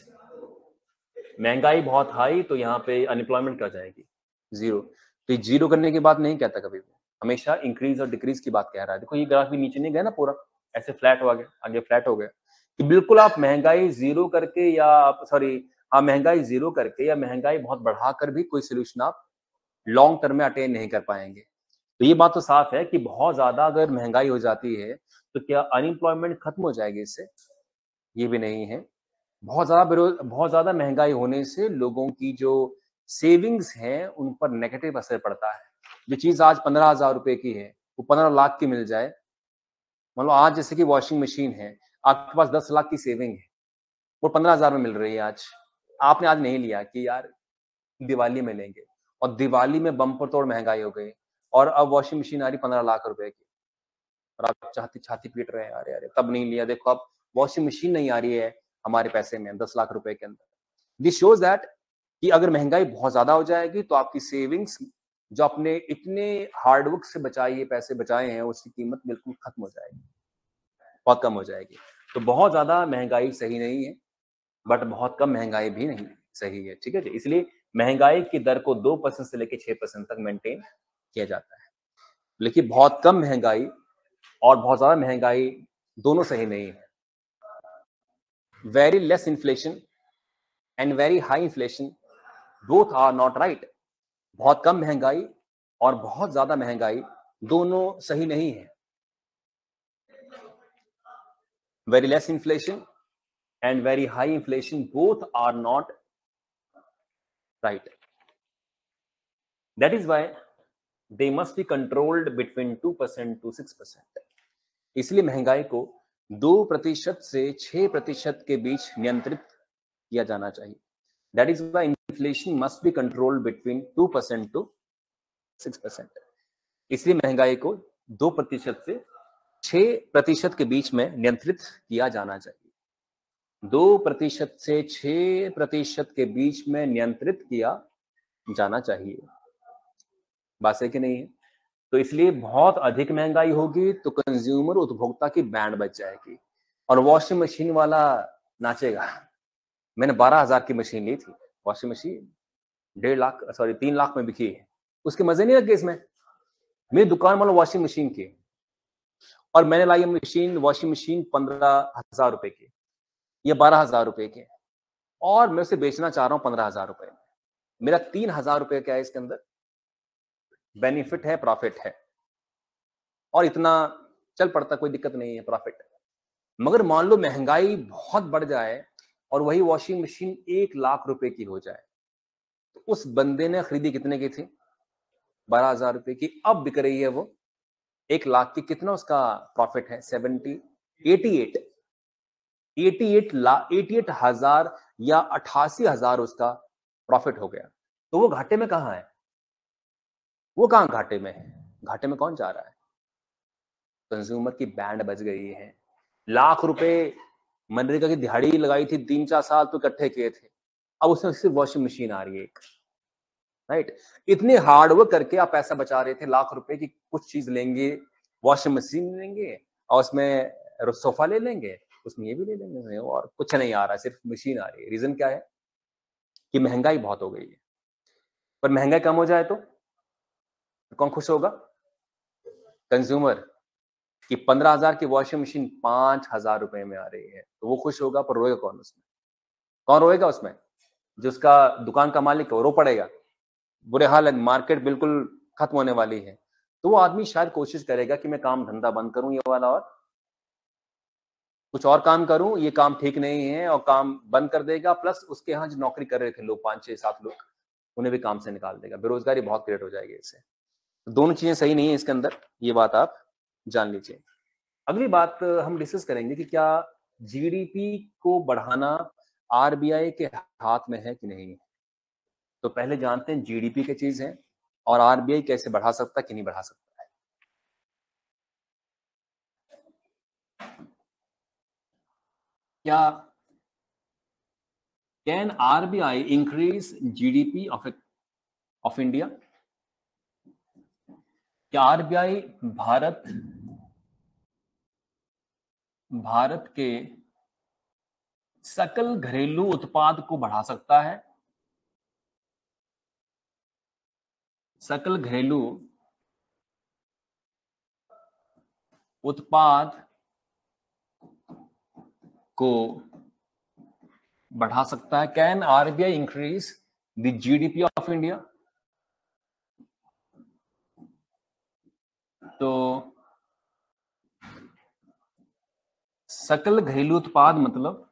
महंगाई बहुत हाई तो यहाँ पे अनएम्प्लॉयमेंट क्या जाएगी? जीरो। तो जीरो करने की बात नहीं कहता कभी भी, हमेशा इंक्रीज और डिक्रीज की बात कह रहा है। देखो ये ग्राफ भी नीचे नहीं गया ना, पूरा ऐसे फ्लैट हो गया, आगे फ्लैट हो गया। कि बिल्कुल आप महंगाई जीरो करके या हाँ, महंगाई जीरो करके या महंगाई बहुत बढ़ाकर भी कोई सोल्यूशन आप लॉन्ग टर्म में अटेन नहीं कर पाएंगे। तो ये बात तो साफ है कि बहुत ज्यादा अगर महंगाई हो जाती है तो क्या अनएम्प्लॉयमेंट खत्म हो जाएगी इससे? ये भी नहीं है। बहुत ज्यादा महंगाई होने से लोगों की जो सेविंग्स हैं उन पर नेगेटिव असर पड़ता है। जो चीज आज 15,000 रुपए की है वो 15 लाख की मिल जाए। मान लो आज जैसे कि वॉशिंग मशीन है, आपके पास 10 लाख की सेविंग है, वो 15,000 में मिल रही है आज। आपने आज नहीं लिया कि यार दिवाली में लेंगे, और दिवाली में बम्पर तोड़ महंगाई हो गई, और अब वॉशिंग मशीन आ रही 15 लाख रुपए की, और आप छाती छाती पीट रहे हैं, अरे अरे तब नहीं लिया, देखो अब वॉशिंग मशीन नहीं आ रही है हमारे पैसे में 10 लाख रुपए के अंदर। दिस शोज दैट कि अगर महंगाई बहुत ज्यादा हो जाएगी तो आपकी सेविंग्स, जो आपने इतने हार्डवर्क से बचाए पैसे बचाए हैं, उसकी कीमत बिल्कुल खत्म हो जाएगी, बहुत कम हो जाएगी। तो बहुत ज्यादा महंगाई सही नहीं है, बट बहुत कम महंगाई भी नहीं सही है। ठीक है जी। इसलिए महंगाई की दर को 2% से लेकर 6% तक मेंटेन किया जाता है। लेकिन बहुत कम महंगाई और बहुत ज्यादा महंगाई दोनों सही नहीं है। Very less inflation and very high inflation both are not right. बहुत कम महंगाई और बहुत ज्यादा महंगाई दोनों सही नहीं है। Very less inflation and very high inflation both are not right. That is why they must be controlled between 2% to 6%। इसलिए महंगाई को 2% से 6% के बीच नियंत्रित किया जाना चाहिए। That is why inflation must be controlled between 2% to 6%। इसलिए महंगाई को 2% से 6% के बीच में नियंत्रित किया जाना चाहिए। 2% से 6% के बीच में नियंत्रित किया जाना चाहिए। बात है कि नहीं है? तो इसलिए बहुत अधिक महंगाई होगी तो कंज्यूमर, उपभोक्ता की बैंड बच जाएगी और वॉशिंग मशीन वाला नाचेगा। मैंने 12,000 की मशीन ली थी, वॉशिंग मशीन 3 लाख में बिकी है, उसके मजे नहीं लगे इसमें। मेरी दुकान वाला वॉशिंग मशीन की, और मैंने लाई वॉशिंग मशीन 15,000 रुपए की या 12,000 रुपए की, और मैं उसे बेचना चाह रहा हूँ 15,000 रुपए में। मेरा 3,000 रुपए क्या है इसके अंदर बेनिफिट है, प्रॉफिट है, और इतना चल पड़ता, कोई दिक्कत नहीं है, प्रॉफिट। मगर मान लो महंगाई बहुत बढ़ जाए और वही वॉशिंग मशीन 1 लाख रुपए की हो जाए, तो उस बंदे ने खरीदी कितने की थी? 12,000 रुपए की, अब बिक रही है वो 1 लाख की। कितना उसका प्रॉफिट है? 88,000 या 88,000 उसका प्रॉफिट हो गया। तो वो घाटे में कहाँ है? वो कहाँ घाटे में है? घाटे में कौन जा रहा है? कंज्यूमर की बैंड बज गई है। लाख रुपए मनरेगा की दिहाड़ी लगाई थी, 3-4 साल तो इकट्ठे किए थे, अब उसमें सिर्फ वॉशिंग मशीन आ रही है एक, राइट? इतने हार्ड वर्क करके आप पैसा बचा रहे थे लाख रुपए की, कुछ चीज लेंगे, वॉशिंग मशीन लेंगे और उसमें सोफा ले लेंगे, उसमें ये भी ले लेंगे और कुछ नहीं आ रहा है, सिर्फ मशीन आ रही है। रीजन क्या है? कि महंगाई बहुत हो गई है। पर महंगाई कम हो जाए तो कौन खुश होगा? कंज्यूमर। कि 15,000 की वॉशिंग मशीन 5,000 रुपए में आ रही है, तो वो खुश होगा, पर रोएगा कौन उसमें? कौन रोएगा उसमें? जो उसका दुकान का मालिक है, वो रो पड़ेगा। बुरे हाल है, मार्केट बिल्कुल खत्म होने वाली है। तो वो आदमी शायद कोशिश करेगा कि मैं काम धंधा बंद करूं ये वाला और कुछ और काम करूं, ये काम ठीक नहीं है, और काम बंद कर देगा। प्लस उसके यहाँ जो नौकरी कर रहे थे लोग, 5-6-7 लोग, उन्हें भी काम से निकाल देगा। बेरोजगारी बहुत क्रिएट हो जाएगी इससे। तो दोनों चीजें सही नहीं है इसके अंदर, ये बात आप जान लीजिए। अगली बात हम डिस्कस करेंगे कि क्या जीडीपी को बढ़ाना आरबीआई के हाथ में है कि नहीं। तो पहले जानते हैं जीडीपी क्या चीज है और आरबीआई कैसे बढ़ा सकता है कि नहीं बढ़ा सकता है। क्या can RBI increase GDP of India? क्या आरबीआई भारत के सकल घरेलू उत्पाद को बढ़ा सकता है? सकल घरेलू उत्पाद को बढ़ा सकता है? Can RBI increase the GDP of India? तो सकल घरेलू उत्पाद मतलब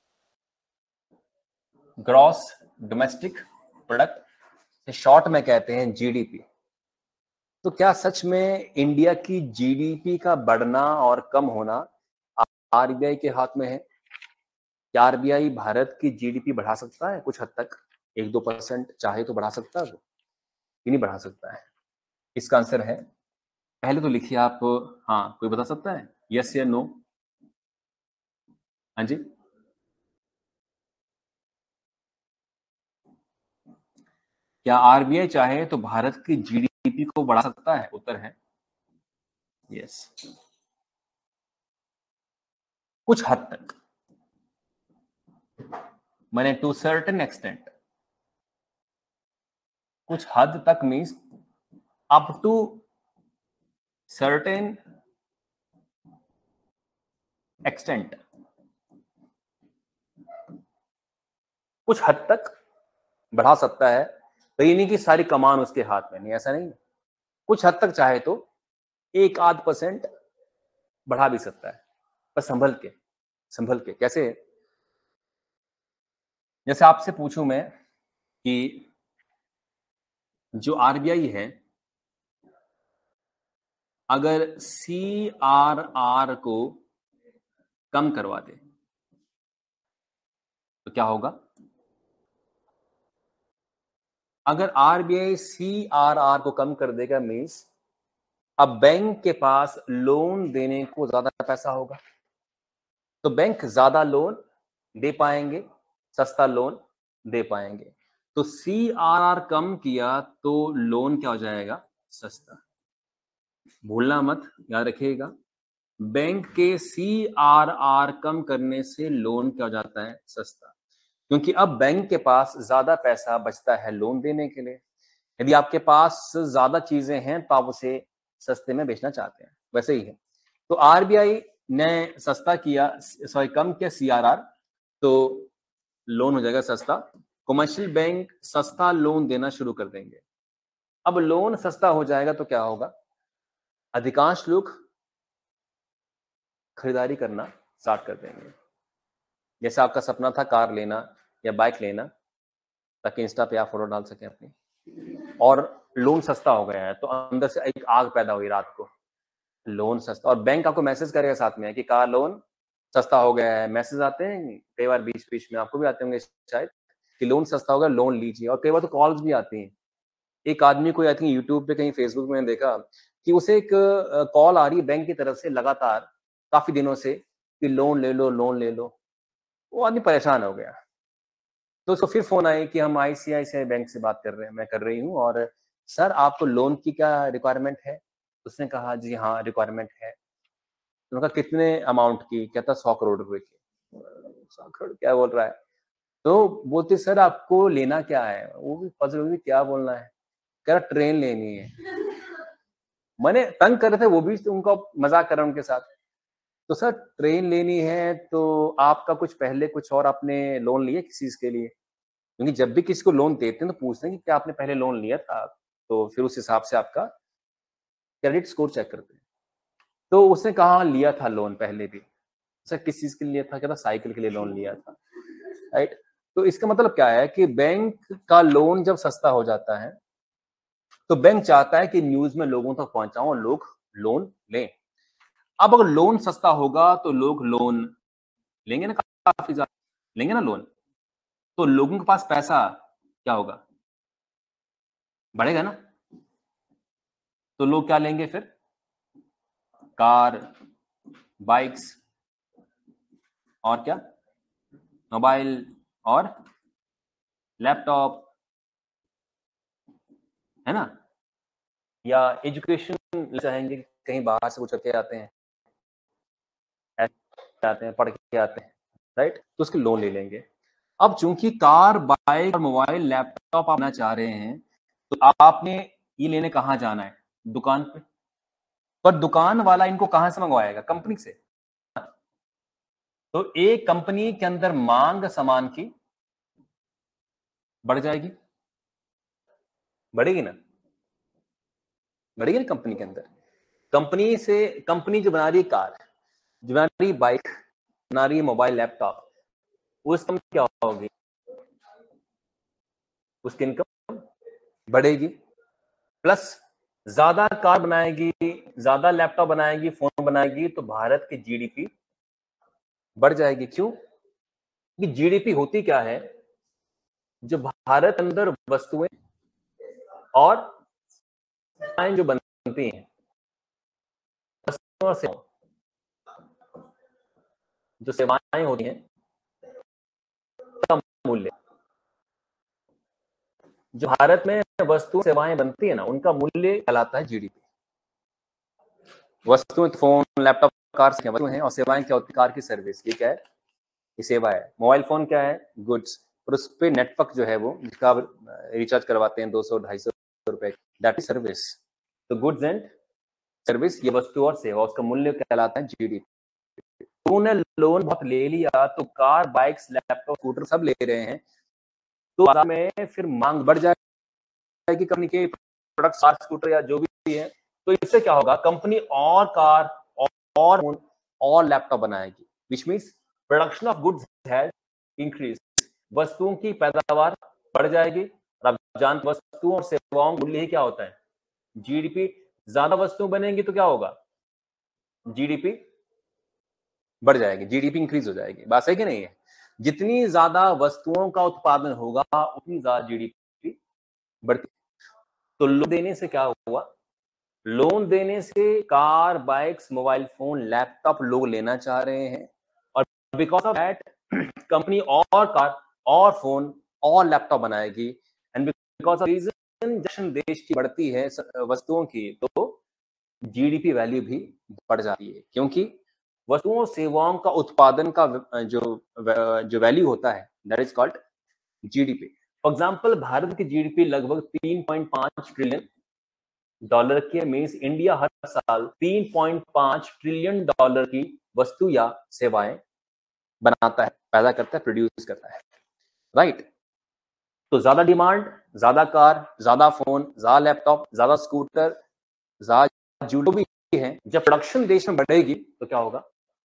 ग्रॉस डोमेस्टिक प्रोडक्ट, शॉर्ट में कहते हैं जीडीपी। तो क्या सच में इंडिया की जीडीपी का बढ़ना और कम होना आरबीआई के हाथ में है? क्या आरबीआई भारत की जीडीपी बढ़ा सकता है कुछ हद तक? 1-2% चाहे तो बढ़ा सकता है वो, कि नहीं बढ़ा सकता है? इसका आंसर है, पहले तो लिखिए आप। हाँ, कोई बता सकता है यस या नो? हाँ जी। क्या आरबीआई चाहे तो भारत की जीडीपी को बढ़ा सकता है? उत्तर है यस, कुछ हद तक, मैंने टू सर्टेन एक्सटेंट। कुछ हद तक means up to certain extent, कुछ हद तक बढ़ा सकता है। तो ये नहीं कि सारी कमान उसके हाथ में, नहीं, ऐसा नहीं। कुछ हद तक चाहे तो 1-8% बढ़ा भी सकता है, पर संभल के। संभल के कैसे? जैसे आपसे पूछूं मैं कि जो आरबीआई है, अगर सीआरआर को कम करवा दे तो क्या होगा? अगर आरबीआई सीआरआर को कम कर देगा मींस अब बैंक के पास लोन देने को ज्यादा पैसा होगा, तो बैंक ज्यादा लोन दे पाएंगे, सस्ता लोन दे पाएंगे। तो सीआरआर कम किया तो लोन क्या हो जाएगा? सस्ता। भूलना मत, याद रखिएगा। बैंक के सीआरआर कम करने से लोन क्या हो जाता है? सस्ता। क्योंकि अब बैंक के पास ज्यादा पैसा बचता है लोन देने के लिए। यदि आपके पास ज्यादा चीजें हैं तो आप उसे सस्ते में बेचना चाहते हैं, वैसे ही है। तो आरबीआई ने सस्ता किया, सॉरी कम किया सीआरआर, तो लोन हो जाएगा सस्ता। कमर्शियल बैंक सस्ता लोन देना शुरू कर देंगे। अब लोन सस्ता हो जाएगा तो क्या होगा? अधिकांश लोग खरीदारी करना स्टार्ट कर देंगे। जैसे आपका सपना था कार लेना या बाइक लेना, ताकि इंस्टा पे आप फोटो डाल सकें अपनी, और लोन सस्ता हो गया है, तो अंदर से एक आग पैदा हुई रात को, लोन सस्ता। और बैंक आपको मैसेज करेगा साथ में कि कार लोन सस्ता हो गया है। मैसेज आते हैं कई बार, बीच बीच में आपको भी आते होंगे शायद, कि लोन सस्ता होगा, लोन लीजिए। और कई बार तो कॉल्स भी आती हैं एक आदमी को आई थिंक यूट्यूब पे कहीं फेसबुक में देखा कि उसे एक कॉल आ रही है बैंक की तरफ से लगातार काफी दिनों से कि लोन ले लो, लोन ले लो। वो आदमी परेशान हो गया। तो उसको फिर फ़ोन आई कि हम आईसीआईसीआई बैंक से बात कर रहे हैं, मैं कर रही हूँ और सर आपको लोन की क्या रिक्वायरमेंट है? उसने कहा जी हाँ, रिक्वायरमेंट है। तो मैंने कहा कितने अमाउंट की? कहता 100 करोड़ रुपए की। 100 करोड़ क्या बोल रहा है? तो बोलते सर आपको लेना क्या है? वो भी पज़ल हुई क्या बोलना है? कह रहा ट्रेन लेनी है। मैंने तंग कर रहे थे वो भी उनका मज़ाक कर रहा हूँ उनके साथ। तो सर ट्रेन लेनी है तो आपका कुछ पहले कुछ और आपने लोन लिया किसी चीज़ के लिए? क्योंकि जब भी किसी को लोन देते हैं तो पूछते हैं कि क्या आपने पहले लोन लिया था? तो फिर उस हिसाब से आपका क्रेडिट स्कोर चेक करते हैं। तो उसने कहा लिया था लोन पहले भी। सर किस चीज़ के लिए लिया था? कहता साइकिल के लिए लोन लिया था। राइट? तो इसका मतलब क्या है कि बैंक का लोन जब सस्ता हो जाता है, तो बैंक चाहता है कि न्यूज़ में लोगों तक पहुँचाऊँ और लोग लोन लें। अब अगर लोन सस्ता होगा तो लोग लोन लेंगे ना काफ़ी ज़्यादा, लेंगे ना लोन। तो लोगों के पास पैसा क्या होगा? बढ़ेगा ना? तो लोग क्या लेंगे फिर? कार, बाइक्स और क्या? मोबाइल और लैपटॉप, है ना? या एजुकेशन चाहेंगे कहीं बाहर से कुछ करके आते हैं, ऐसे आते हैं, पढ़ के आते हैं, राइट? तो उसके लोन ले लेंगे। अब चूंकि कार, बाइक और मोबाइल, लैपटॉप आप लेना चाह रहे हैं, तो आपने ये लेने कहाँ जाना है? दुकान पे। पर दुकान वाला इनको कहाँ से मंगवाएगा? कंपनी से। तो एक कंपनी के अंदर मांग सामान की बढ़ जाएगी, बढ़ेगी ना? बढ़ेगी ना कंपनी के अंदर। कंपनी जो बना रही है कार, जो बना रही है बाइक, बना रही है मोबाइल, लैपटॉप, उस कंपनी क्या होगी? उसकी इनकम बढ़ेगी। प्लस ज्यादा कार बनाएगी, ज्यादा लैपटॉप बनाएगी, फोन बनाएगी, तो भारत की जीडीपी बढ़ जाएगी। क्यों? क्योंकि जीडीपी होती क्या है? जो भारत अंदर वस्तुएं और सेवाएं जो बनती हैं, वस्तुओं और सेवाओं, जो सेवाएं होती हैं, का मूल्य, जो भारत में वस्तु सेवाएं बनती है ना, उनका मूल्य कहलाता है जीडीपी। वस्तुएं तो फोन, लैपटॉप, कार से वस्तु हैं, और सेवाएं क्या होती है? कार की सर्विस, ये क्या है? ये सेवा है। मोबाइल फोन क्या है? गुड्स। और उस पे नेटवर्क जो है वो, जिसका आप रिचार्ज करवाते हैं 200-250 रुपए, दैट इज सर्विस। तो गुड्स एंड सर्विस, ये वस्तु और सेवा, उसका मूल्य कहलाता है जीडीपी। उन्होंने लोन बहुत ले लिया तो कार, बाइक्स, लैपटॉप, स्कूटर सब ले रहे हैं, तो बाजार में फिर मांग बढ़ जाएगी कंपनी के प्रोडक्ट, कार, स्कूटर या जो भी है। तो इससे क्या होगा? कंपनी और कार और फोन और लैपटॉप बनाएगी, which means production of goods has increase. वस्तुओं की पैदावार बढ़ जाएगी। और आप जानते वस्तुओं और सेवाओं का मूल्य ही क्या होता है? जीडीपी। ज्यादा वस्तुएं बनेंगी तो क्या होगा? जीडीपी बढ़ जाएगी, जीडीपी इंक्रीज हो जाएगी। बात है कि नहीं है? जितनी ज्यादा वस्तुओं का उत्पादन होगा उतनी ज्यादा जीडीपी बढ़ती। तो लोन देने से क्या हुआ? लोन देने से car, bikes, mobile phone, laptop लोग लेना चाह रहे हैं, और बिकॉज ऑफ दैट कंपनी और कार और फोन और लैपटॉप बनाएगी। एंड बिकॉज ऑफ रीजन देश की बढ़ती है वस्तुओं की, तो जीडीपी वैल्यू भी बढ़ जाती है, क्योंकि वस्तुओं सेवाओं का उत्पादन का जो वैल्यू होता है, that is called GDP. For example भारत की जीडीपी लगभग 3.5 ट्रिलियन डॉलर की है। मीन्स इंडिया हर साल 3.5 ट्रिलियन डॉलर की वस्तु या सेवाएं बनाता है, पैदा करता है, प्रोड्यूस करता है, राइट? तो ज्यादा डिमांड, ज्यादा कार, ज्यादा फोन, ज्यादा लैपटॉप, ज्यादा स्कूटर, ज्यादा जो भी है, जब प्रोडक्शन देश में बढ़ेगी तो क्या होगा?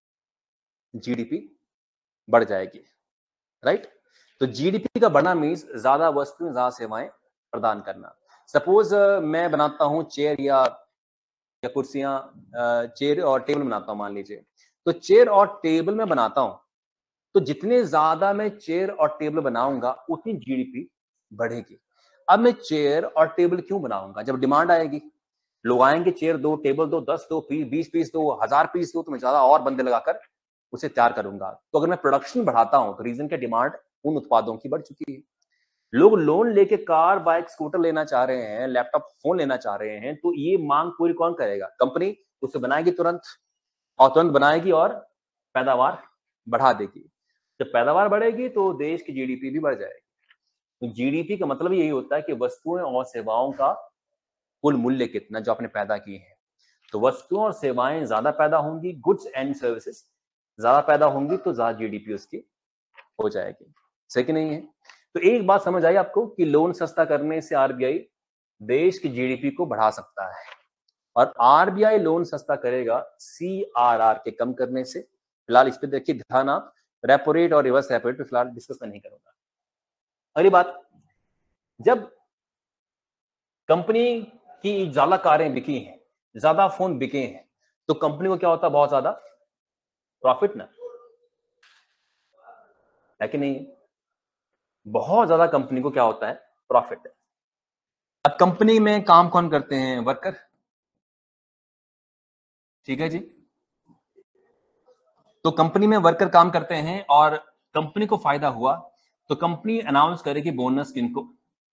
जीडीपी बढ़ जाएगी, राइट? तो जीडीपी का बढ़ना मीन्स ज्यादा वस्तुएं, ज्यादा सेवाएं प्रदान करना। सपोज मैं बनाता हूं चेयर या कुर्सियां, चेयर और टेबल बनाता हूं मान लीजिए। तो चेयर और टेबल में बनाता हूं, तो जितने ज्यादा मैं चेयर और टेबल बनाऊंगा उतनी जीडीपी बढ़ेगी। अब मैं चेयर और टेबल क्यों बनाऊंगा? जब डिमांड आएगी, लोग आएंगे, चेयर दो, टेबल दो, 10 दो, 20 पीस दो, 1000 पीस दो, तो मैं ज्यादा और बंदे लगाकर उसे तैयार करूंगा। तो अगर मैं प्रोडक्शन बढ़ाता हूं तो रीजन के डिमांड उन उत्पादों की बढ़ चुकी है। लोग लोन लेके कार, बाइक, स्कूटर लेना चाह रहे हैं, लैपटॉप, फोन लेना चाह रहे हैं, तो ये मांग पूरी कौन करेगा? कंपनी उसे बनाएगी तुरंत, और तुरंत बनाएगी और पैदावार बढ़ा देगी। जब पैदावार बढ़ेगी तो देश की जीडीपी भी बढ़ जाएगी। तो जीडीपी का मतलब यही होता है कि वस्तुएं और सेवाओं का कुल मूल्य कितना जो आपने पैदा किए हैं। तो वस्तुएं और सेवाएं ज्यादा पैदा होंगी, गुड्स एंड सर्विसेज ज्यादा पैदा होंगी, तो ज्यादा जीडीपी उसकी हो जाएगी। सही कि नहीं है? तो एक बात समझ आई आपको कि लोन सस्ता करने से आरबीआई देश की जीडीपी को बढ़ा सकता है, और आरबीआई लोन सस्ता करेगा सीआरआर के कम करने से। फिलहाल इस पे देखिए ध्यान आप, रेपो रेट और रिवर्स रेपो रेट पे फिलहाल डिस्कस मैं नहीं करूंगा। अगली बात, जब कंपनी की ज्यादा कारें बिकी हैं, ज्यादा फोन बिके हैं, तो कंपनी को क्या होता है? बहुत ज्यादा प्रॉफिट ना, है कि नहीं? बहुत ज्यादा कंपनी को क्या होता है? प्रॉफिट है। अब कंपनी में काम कौन करते हैं? वर्कर, ठीक है जी। तो कंपनी में वर्कर काम करते हैं और कंपनी को फायदा हुआ तो कंपनी अनाउंस करेगी बोनस किनको?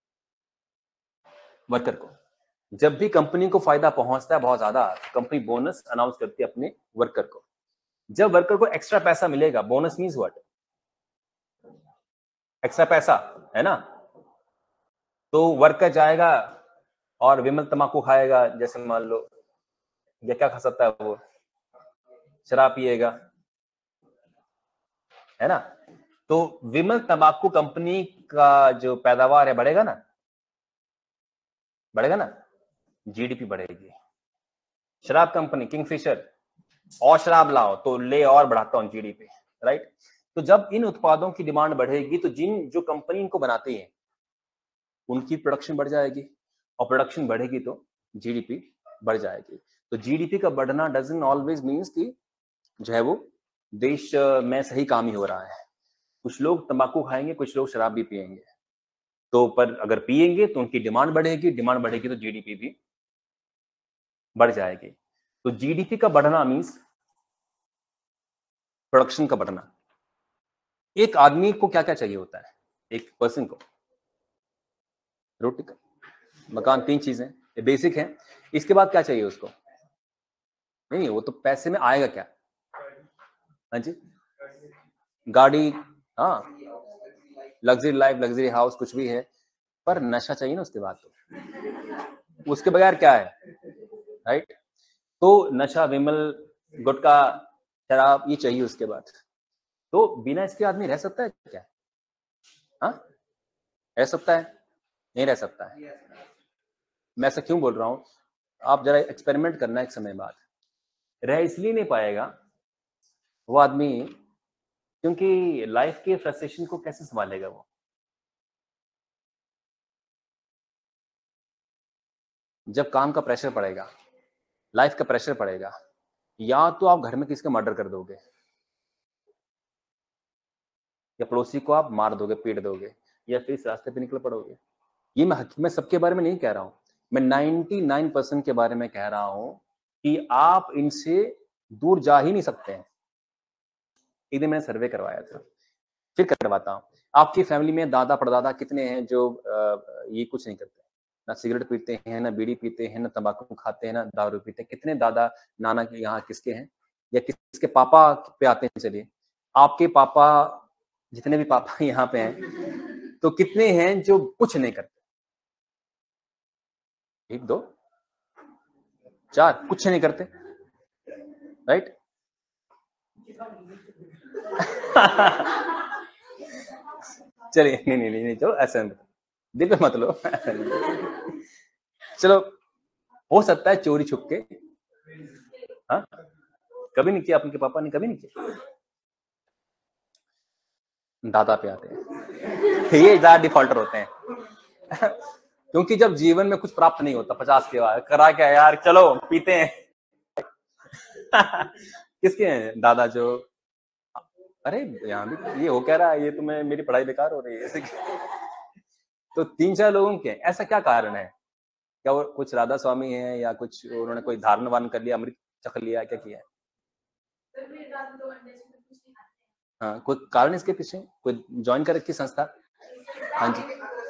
वर्कर को। जब भी कंपनी को फायदा पहुंचता है बहुत ज्यादा, कंपनी बोनस अनाउंस करती है अपने वर्कर को। जब वर्कर को एक्स्ट्रा पैसा मिलेगा, बोनस मीन्स व्हाट? एक्स्ट्रा पैसा, है ना? तो वर्कर जाएगा और विमल तंबाकू खाएगा, जैसे मान लो, या क्या खा सकता है वो? शराब पिएगा, है ना? तो विमल तंबाकू कंपनी का जो पैदावार है बढ़ेगा ना? बढ़ेगा ना? जीडीपी बढ़ेगी। शराब कंपनी किंगफिशर, और शराब लाओ तो ले और बढ़ाता हूं जीडीपी, राइट? तो जब इन उत्पादों की डिमांड बढ़ेगी तो जो कंपनी इनको बनाती है उनकी प्रोडक्शन बढ़ जाएगी, और प्रोडक्शन बढ़ेगी तो जीडीपी बढ़ जाएगी। तो जीडीपी का बढ़ना डजंट ऑलवेज मीन्स कि जो है वो देश में सही काम ही हो रहा है। कुछ लोग तंबाकू खाएंगे, कुछ लोग शराब भी पिएंगे, तो पर अगर पिएंगे तो उनकी डिमांड बढ़ेगी, डिमांड बढ़ेगी तो जीडीपी भी बढ़ जाएगी। तो जीडीपी का बढ़ना मीन्स प्रोडक्शन का बढ़ना। एक आदमी को क्या क्या चाहिए होता है? एक पर्सन को रोटी का, मकान, 3 चीजें ये बेसिक है। इसके बाद क्या चाहिए उसको? नहीं, वो तो पैसे में आएगा क्या? हाँ जी, गाड़ी, हाँ, लग्जरी लाइफ, लग्जरी हाउस, कुछ भी है, पर नशा चाहिए ना उसके बाद। तो उसके बगैर क्या है, राइट? तो नशा, विमल, गुटखा, शराब, ये चाहिए उसके बाद। तो बिना इसके आदमी रह सकता है क्या? हाँ, रह सकता है? नहीं रह सकता है। मैं ऐसा क्यों बोल रहा हूं? आप जरा एक्सपेरिमेंट करना एक समय बाद। रह इसलिए नहीं पाएगा वो आदमी क्योंकि लाइफ के फ्रस्ट्रेशन को कैसे संभालेगा वो? जब काम का प्रेशर पड़ेगा, लाइफ का प्रेशर पड़ेगा, या तो आप घर में किसी का मर्डर कर दोगे, या पड़ोसी को आप मार दोगे, पीट दोगे, या फिर इस रास्ते पे निकल पड़ोगे। ये मैं सबके बारे में नहीं कह रहा हूं, मैं 99% के बारे में कह रहा हूं कि आप इनसे दूर जा ही नहीं सकते हैं। एक दिन मैंने सर्वे करवाया था, फिर करवाता हूँ। आपकी फैमिली में दादा परदादा कितने हैं जो ये कुछ नहीं करते? ना सिगरेट पीते हैं, ना बीड़ी पीते हैं, ना तंबाकू खाते हैं, ना दारू पीते हैं? कितने दादा नाना के यहाँ किसके हैं? या किसके पापा पे आते हैं? चलिए, आपके पापा, जितने भी पापा यहाँ पे हैं, तो कितने हैं जो कुछ नहीं करते? 1 2 4, कुछ नहीं करते, राइट? चलिए, नहीं, चलो ऐसा मत, दिल पे मत लो, ऐसा नहीं। चलो, हो सकता है चोरी छुप के, हाँ, कभी नहीं किया, आपके पापा ने कभी नहीं किया? दादा पे आते हैं, ये ज्यादा डिफॉल्टर होते हैं। क्योंकि जब जीवन में कुछ प्राप्त नहीं होता 50 के बाद, करा क्या यार, चलो पीते हैं। किसके हैं दादा जो, अरे यहाँ भी ये हो क्या रहा है, ये तो मैं, मेरी पढ़ाई बेकार हो रही है ऐसे। तो 3-4 लोगों के, ऐसा क्या कारण है? क्या वो कुछ राधा स्वामी है या कुछ उन्होंने कोई धारण वारण कर लिया, अमृत चख लिया, क्या किया है? हाँ, कोई कारण इसके पीछे? कोई ज्वाइन कर रखी संस्था? हाँ जी।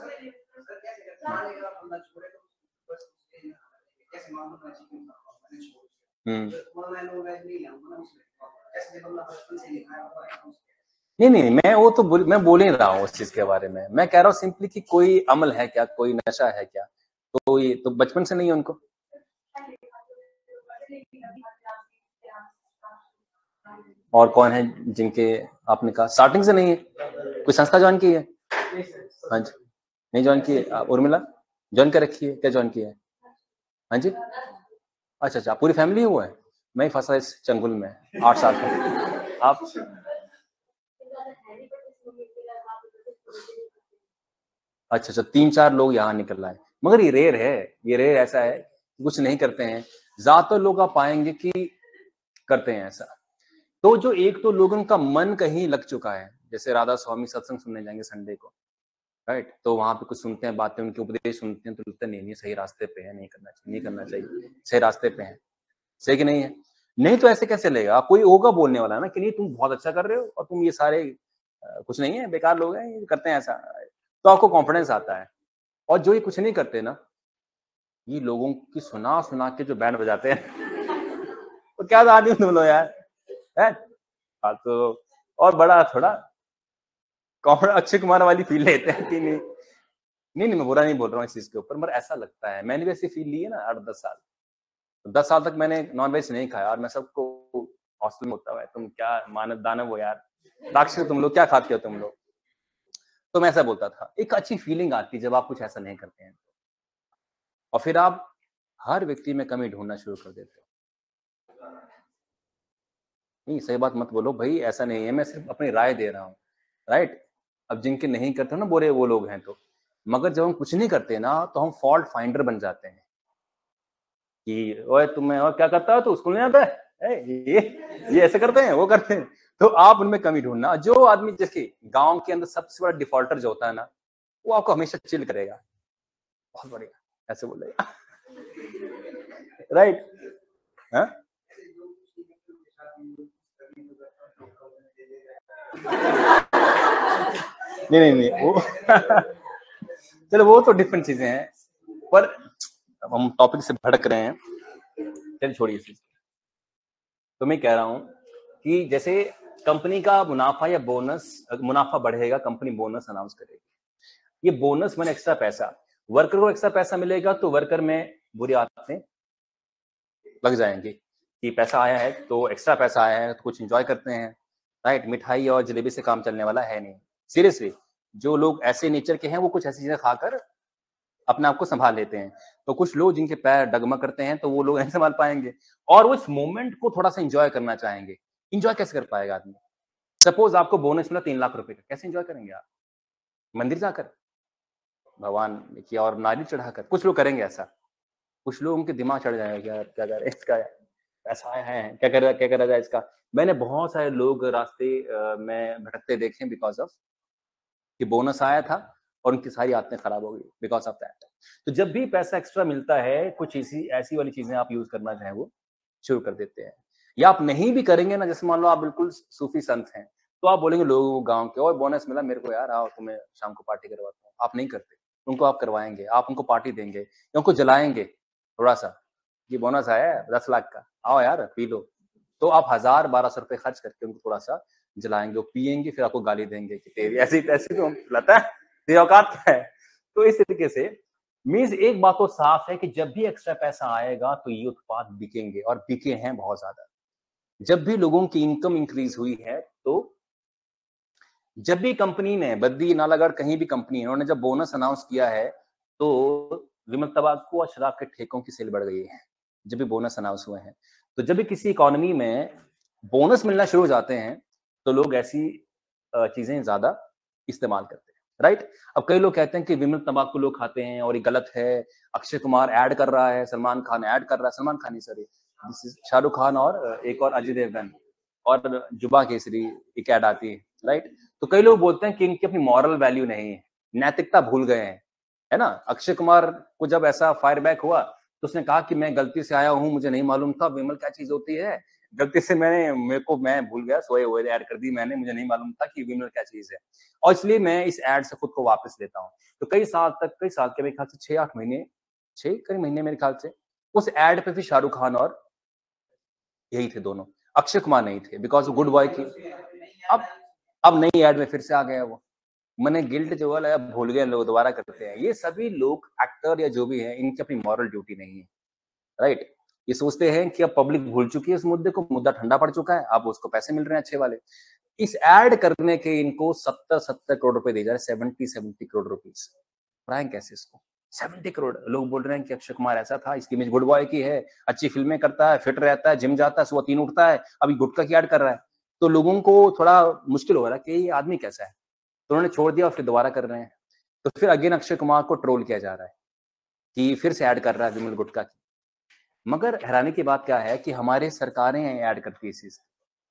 नहीं नहीं, मैं वो तो मैं बोल ही रहा हूँ उस चीज के बारे में। मैं कह रहा हूँ सिंपली कि कोई अमल है क्या, कोई नशा है क्या? तो ये तो बचपन से नहीं है उनको। और कौन है जिनके आपने कहा स्टार्टिंग से नहीं है? कोई संस्था ज्वाइन की है? हाँ जी, नहीं ज्वाइन की है। उर्मिला ज्वाइन कर रखी है? क्या ज्वाइन किया है? हाँ जी, अच्छा अच्छा, पूरी फैमिली हुआ है। मैं ही फंसा इस चंगुल में 8 साल का। आप अच्छा अच्छा, 3-4 लोग यहाँ निकल आए, मगर ये रेयर है। ये रेयर ऐसा है कुछ नहीं करते हैं। ज्यादातर लोग आप पाएंगे कि करते हैं ऐसा। तो जो एक तो लोगों का मन कहीं लग चुका है, जैसे राधा स्वामी सत्संग सुनने जाएंगे संडे को, राइट, तो वहां पे कुछ सुनते हैं बातें, उनके उपदेश सुनते हैं, तो लगता नहीं नहीं सही रास्ते पे है, नहीं करना चाहिए, नहीं करना चाहिए, सही रास्ते पे है। सही कि नहीं है? नहीं तो ऐसे कैसे लेगा? कोई होगा बोलने वाला ना कि नहीं तुम बहुत अच्छा कर रहे हो और तुम ये सारे कुछ नहीं है, बेकार लोग हैं, ये करते हैं ऐसा, तो आपको कॉन्फिडेंस आता है। और जो ये कुछ नहीं करते ना, ये लोगों की सुना सुना के जो बैंड बजाते हैं तो क्या आदमी तुम लोग यार, है? हाँ, तो और बड़ा थोड़ा कॉन्फिडेंस अक्षय कुमार वाली फील लेते हैं कि नहीं नहीं नहीं, मैं बुरा नहीं बोल रहा हूँ इस चीज के ऊपर, मगर ऐसा लगता है। मैंने भी ऐसी फील ली है ना 8-10 साल। 10 साल तक मैंने नॉनवेज नहीं खाया और मैं सबको हॉस्टल में होता है, तुम क्या मानव दानव हो यार, राक्षस तुम लोग, क्या खाते हो तुम लोग? तो मैं ऐसा बोलता था। एक अच्छी फीलिंग आती है जब आप कुछ ऐसा नहीं करते हैं, और फिर आप हर व्यक्ति में कमी ढूंढना शुरू कर देते हो। नहीं, सही बात मत बोलो भाई, ऐसा नहीं है, मैं सिर्फ अपनी राय दे रहा हूँ, राइट। अब जिनके नहीं करते ना बोरे वो लोग हैं तो, मगर जब हम कुछ नहीं करते ना तो हम फॉल्ट फाइंडर बन जाते हैं कि ओए तुम्हें और क्या करता है, तो स्कूल नहीं आता है, ये ऐसे करते हैं, वो करते हैं। तो आप उनमें कमी ढूंढना। जो आदमी जैसे गांव के अंदर सबसे बड़ा डिफॉल्टर जो होता है ना, वो आपको हमेशा चिल करेगा, बहुत बढ़िया ऐसे बोलेगा, राइट। हाँ नहीं नहीं नहीं वो चलो वो तो डिफरेंट चीजें हैं, पर अब हम टॉपिक से भटक रहे हैं, चलिए छोड़िए इस चीज। तो मैं कह रहा हूं कि जैसे कंपनी का मुनाफा या बोनस, मुनाफा बढ़ेगा, कंपनी बोनस अनाउंस करेगी। ये बोनस मैंने एक्स्ट्रा पैसा, वर्कर को एक्स्ट्रा पैसा मिलेगा तो वर्कर में बुरी आदतें लग जाएंगी कि पैसा आया है तो एक्स्ट्रा पैसा आया है तो कुछ एंजॉय करते हैं, राइट। मिठाई और जलेबी से काम चलने वाला है नहीं, सीरियसली। जो लोग ऐसे नेचर के हैं वो कुछ ऐसी चीजें खाकर अपने आप को संभाल लेते हैं। तो कुछ लोग जिनके पैर डगमग करते हैं तो वो लोग नहीं संभाल पाएंगे, और वो इस मोमेंट को थोड़ा सा एंजॉय करना चाहेंगे। एंजॉय कैसे कर पाएगा आदमी? सपोज आपको बोनस मिला 3 लाख रुपए का, कैसे एंजॉय करेंगे आप? मंदिर जाकर, भगवान की और नारियल चढ़ाकर? कुछ लोग करेंगे ऐसा। कुछ लोगों के दिमाग चढ़ जाएगा, यार क्या करे इसका, पैसा आया है, क्या करा जाए इसका। मैंने बहुत सारे लोग रास्ते में भटकते देखे बिकॉज ऑफ कि बोनस आया था और उनकी सारी आदतें खराब हो गई बिकॉज ऑफ दैट। तो जब भी पैसा एक्स्ट्रा मिलता है, कुछ ऐसी ऐसी वाली चीजें आप यूज करना चाहें वो शुरू कर देते हैं। या आप नहीं भी करेंगे ना, जैसे मान लो आप बिल्कुल सूफी संत हैं, तो आप बोलेंगे लोगों को गांव के, और बोनस मिला मेरे को यार, आओ तुम्हें शाम को पार्टी करवाता हूँ। आप नहीं करते, उनको आप करवाएंगे, आप उनको पार्टी देंगे या उनको जलाएंगे थोड़ा सा, ये बोनस आया है 10 लाख का, आओ यार पी लो। तो आप 1000-1200 रुपए खर्च करके उनको थोड़ा सा जलाएंगे, वो पियेंगे, फिर आपको गाली देंगे कि तेरी ऐसी तैसी, तो लता है, तेरी औकात क्या है? तो इस तरीके से मीन्स एक बात तो साफ है कि जब भी एक्स्ट्रा पैसा आएगा तो ये उत्पाद बिकेंगे, और बिके हैं बहुत ज्यादा। जब भी लोगों की इनकम इंक्रीज हुई है, तो जब भी कंपनी ने बद्दी नालागढ़ कहीं भी कंपनी है, उन्होंने जब बोनस अनाउंस किया है, तो विमल तंबाकू और शराब के ठेकों की सेल बढ़ गई है जब भी बोनस अनाउंस हुए हैं। तो जब भी किसी इकोनॉमी में बोनस मिलना शुरू हो जाते हैं तो लोग ऐसी चीजें ज्यादा इस्तेमाल करते हैं, राइट। अब कई लोग कहते हैं कि विमल तंबाकू लोग खाते हैं और ये गलत है, अक्षय कुमार ऐड कर रहा है, सलमान खान ऐड कर रहा है, सलमान खान नहीं सॉरी, शाहरुख खान और एक और अजय देवगन, और जुबा केसरी एक ऐड आती है, राइट। तो कई लोग बोलते हैं कि इनकी अपनी मॉरल वैल्यू नहीं है, नैतिकता भूल गए हैं, है ना। अक्षय कुमार को जब ऐसा फायर बैक हुआ तो उसने कहा कि मैं गलती से आया हूँ, मुझे नहीं मालूम था विमल क्या चीज होती है, गलती से मैं भूल गया, सोए हुए ऐड कर दी मैंने, मुझे नहीं मालूम था कि विमल क्या चीज है, और इसलिए मैं इस ऐड से खुद को वापस लेता हूँ। तो कई साल के मेरे ख्याल से 6-8 महीने, 6 कई महीने मेरे ख्याल से उस ऐड पे भी शाहरुख खान और यही थे दोनों, अक्षय कुमार नहीं थे, बिकॉज गुड बॉय की। अब अब नई ऐड में फिर से आ गया वो, मैंने गिल्ट जो है भूल गए लोग, दोबारा करते हैं। ये सभी लोग एक्टर या जो भी है, इनकी अपनी मॉरल ड्यूटी नहीं है, राइट। ये सोचते हैं कि अब पब्लिक भूल चुकी है इस मुद्दे को, मुद्दा ठंडा पड़ चुका है, अब उसको पैसे मिल रहे हैं अच्छे वाले। इस ऐड करने के इनको 70 करोड़ रुपए दे जा रहे, 70 करोड़ रुपीज। बनाएं कैसे इसको? 70 करोड़। लोग बोल रहे हैं कि अक्षय कुमार ऐसा था, इसकी इमेज गुड बॉय की है, अच्छी फिल्में करता है, फिट रहता है, जिम जाता है, सुबह 3 उठता है, अभी गुटखा की ऐड कर रहा है। तो लोगों को थोड़ा मुश्किल हो रहा है कि ये आदमी कैसा है, तो उन्होंने छोड़ दिया और फिर दोबारा कर रहे हैं। तो फिर अगेन अक्षय कुमार को ट्रोल किया जा रहा है कि फिर से ऐड कर रहा है विमल गुटखा की। मगर हैरानी की बात क्या है कि हमारे सरकारें ऐड करती है इस चीज।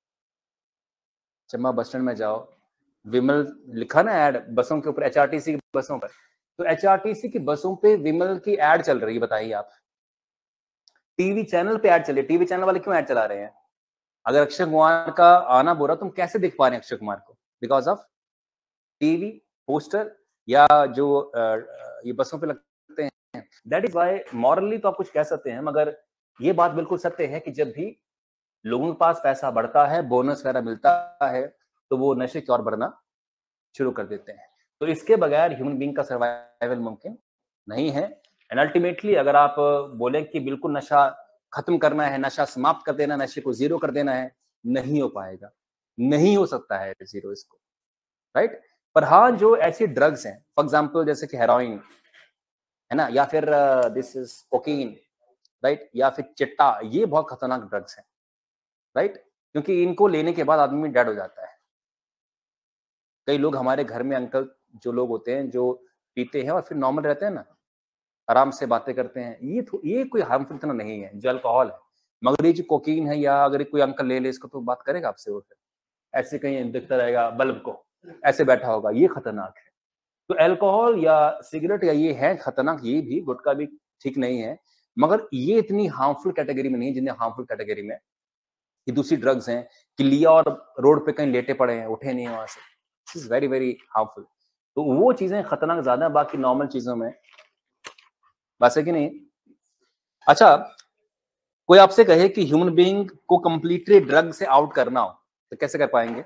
चम्बा बस स्टैंड में जाओ, विमल लिखा ना ऐड बसों के ऊपर, एचआरटीसी की बसों पर, तो एचआरटीसी की बसों पे विमल की ऐड चल रही है, बताइए आप। टीवी चैनल पे ऐड चल रही है, टीवी चैनल वाले क्यों ऐड चला रहे हैं? अगर अक्षय कुमार का आना बुरा, तुम कैसे देख पा रहे हैं अक्षय कुमार को? बिकॉज ऑफ टीवी, पोस्टर, या जो ये बसों पे लगते हैं। दैट इज वाई मॉरली तो आप कुछ कह सकते हैं, मगर ये बात बिल्कुल सत्य है कि जब भी लोगों के पास पैसा बढ़ता है, बोनस वगैरह मिलता है, तो वो नशे की ओर बढ़ना शुरू कर देते हैं। तो इसके बगैर ह्यूमन बीइंग का सर्वाइवल मुमकिन नहीं है। एंड अल्टीमेटली अगर आप बोले कि बिल्कुल नशा खत्म करना है, नशा समाप्त कर देना, नशे को जीरो कर देना है, नहीं हो पाएगा, नहीं हो सकता है जीरो इसको, राइट। पर हाँ, जो ऐसी ड्रग्स हैं, फॉर एग्जाम्पल जैसे कि हेरोइन है ना, या फिर दिस इज कोकीन, राइट, या फिर चिट्टा, ये बहुत खतरनाक ड्रग्स हैं, राइट, क्योंकि इनको लेने के बाद आदमी डेड हो जाता है। कई लोग हमारे घर में अंकल जो लोग होते हैं जो पीते हैं और फिर नॉर्मल रहते हैं ना, आराम से बातें करते हैं, ये कोई हार्मफुल इतना नहीं है जो अल्कोहल है। मगर ये जो कोकीन है, या अगर कोई अंकल ले ले इसको, तो बात करेगा आपसे, वो फिर ऐसे कहीं दिखता रहेगा बल्ब को, ऐसे बैठा होगा, ये खतरनाक है। तो अल्कोहल या सिगरेट या ये है खतरनाक, ये भी गुटखा भी ठीक नहीं है, मगर ये इतनी हार्मफुल कैटेगरी में नहीं है जितनी हार्मफुल कैटेगरी में ये दूसरी ड्रग्स हैं कि लिया और रोड पे कहीं लेटे पड़े हैं, उठे नहीं वहां से। This is very very harmful. तो वो चीजें खतरनाक ज्यादा है बाकी नॉर्मल चीजों में, बस है कि नहीं। अच्छा, कोई आपसे कहे कि ह्यूमन बीइंग को कंप्लीटली ड्रग से आउट करना हो, तो कैसे कर पाएंगे?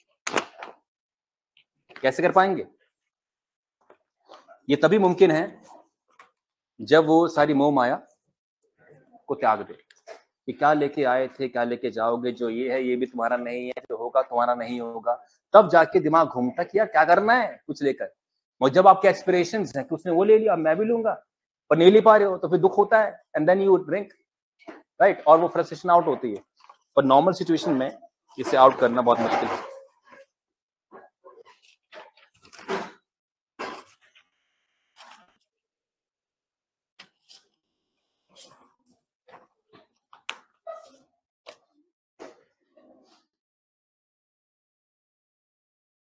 कैसे कर पाएंगे? ये तभी मुमकिन है जब वो सारी मोह माया को त्याग दे कि क्या लेके आए थे, क्या लेके जाओगे, जो ये है ये भी तुम्हारा नहीं है, जो होगा तुम्हारा नहीं होगा। तब जाके दिमाग घूमता कि यार क्या करना है कुछ लेकर। और जब आपके एस्पिरेशंस हैं कि उसने वो ले लिया, मैं भी लूंगा, पर नहीं ले पा रहे हो, तो फिर दुख होता है, and then you drink, right, और वो फ्रस्ट्रेशन आउट होती है। पर नॉर्मल सिचुएशन में इसे आउट करना बहुत मुश्किल है।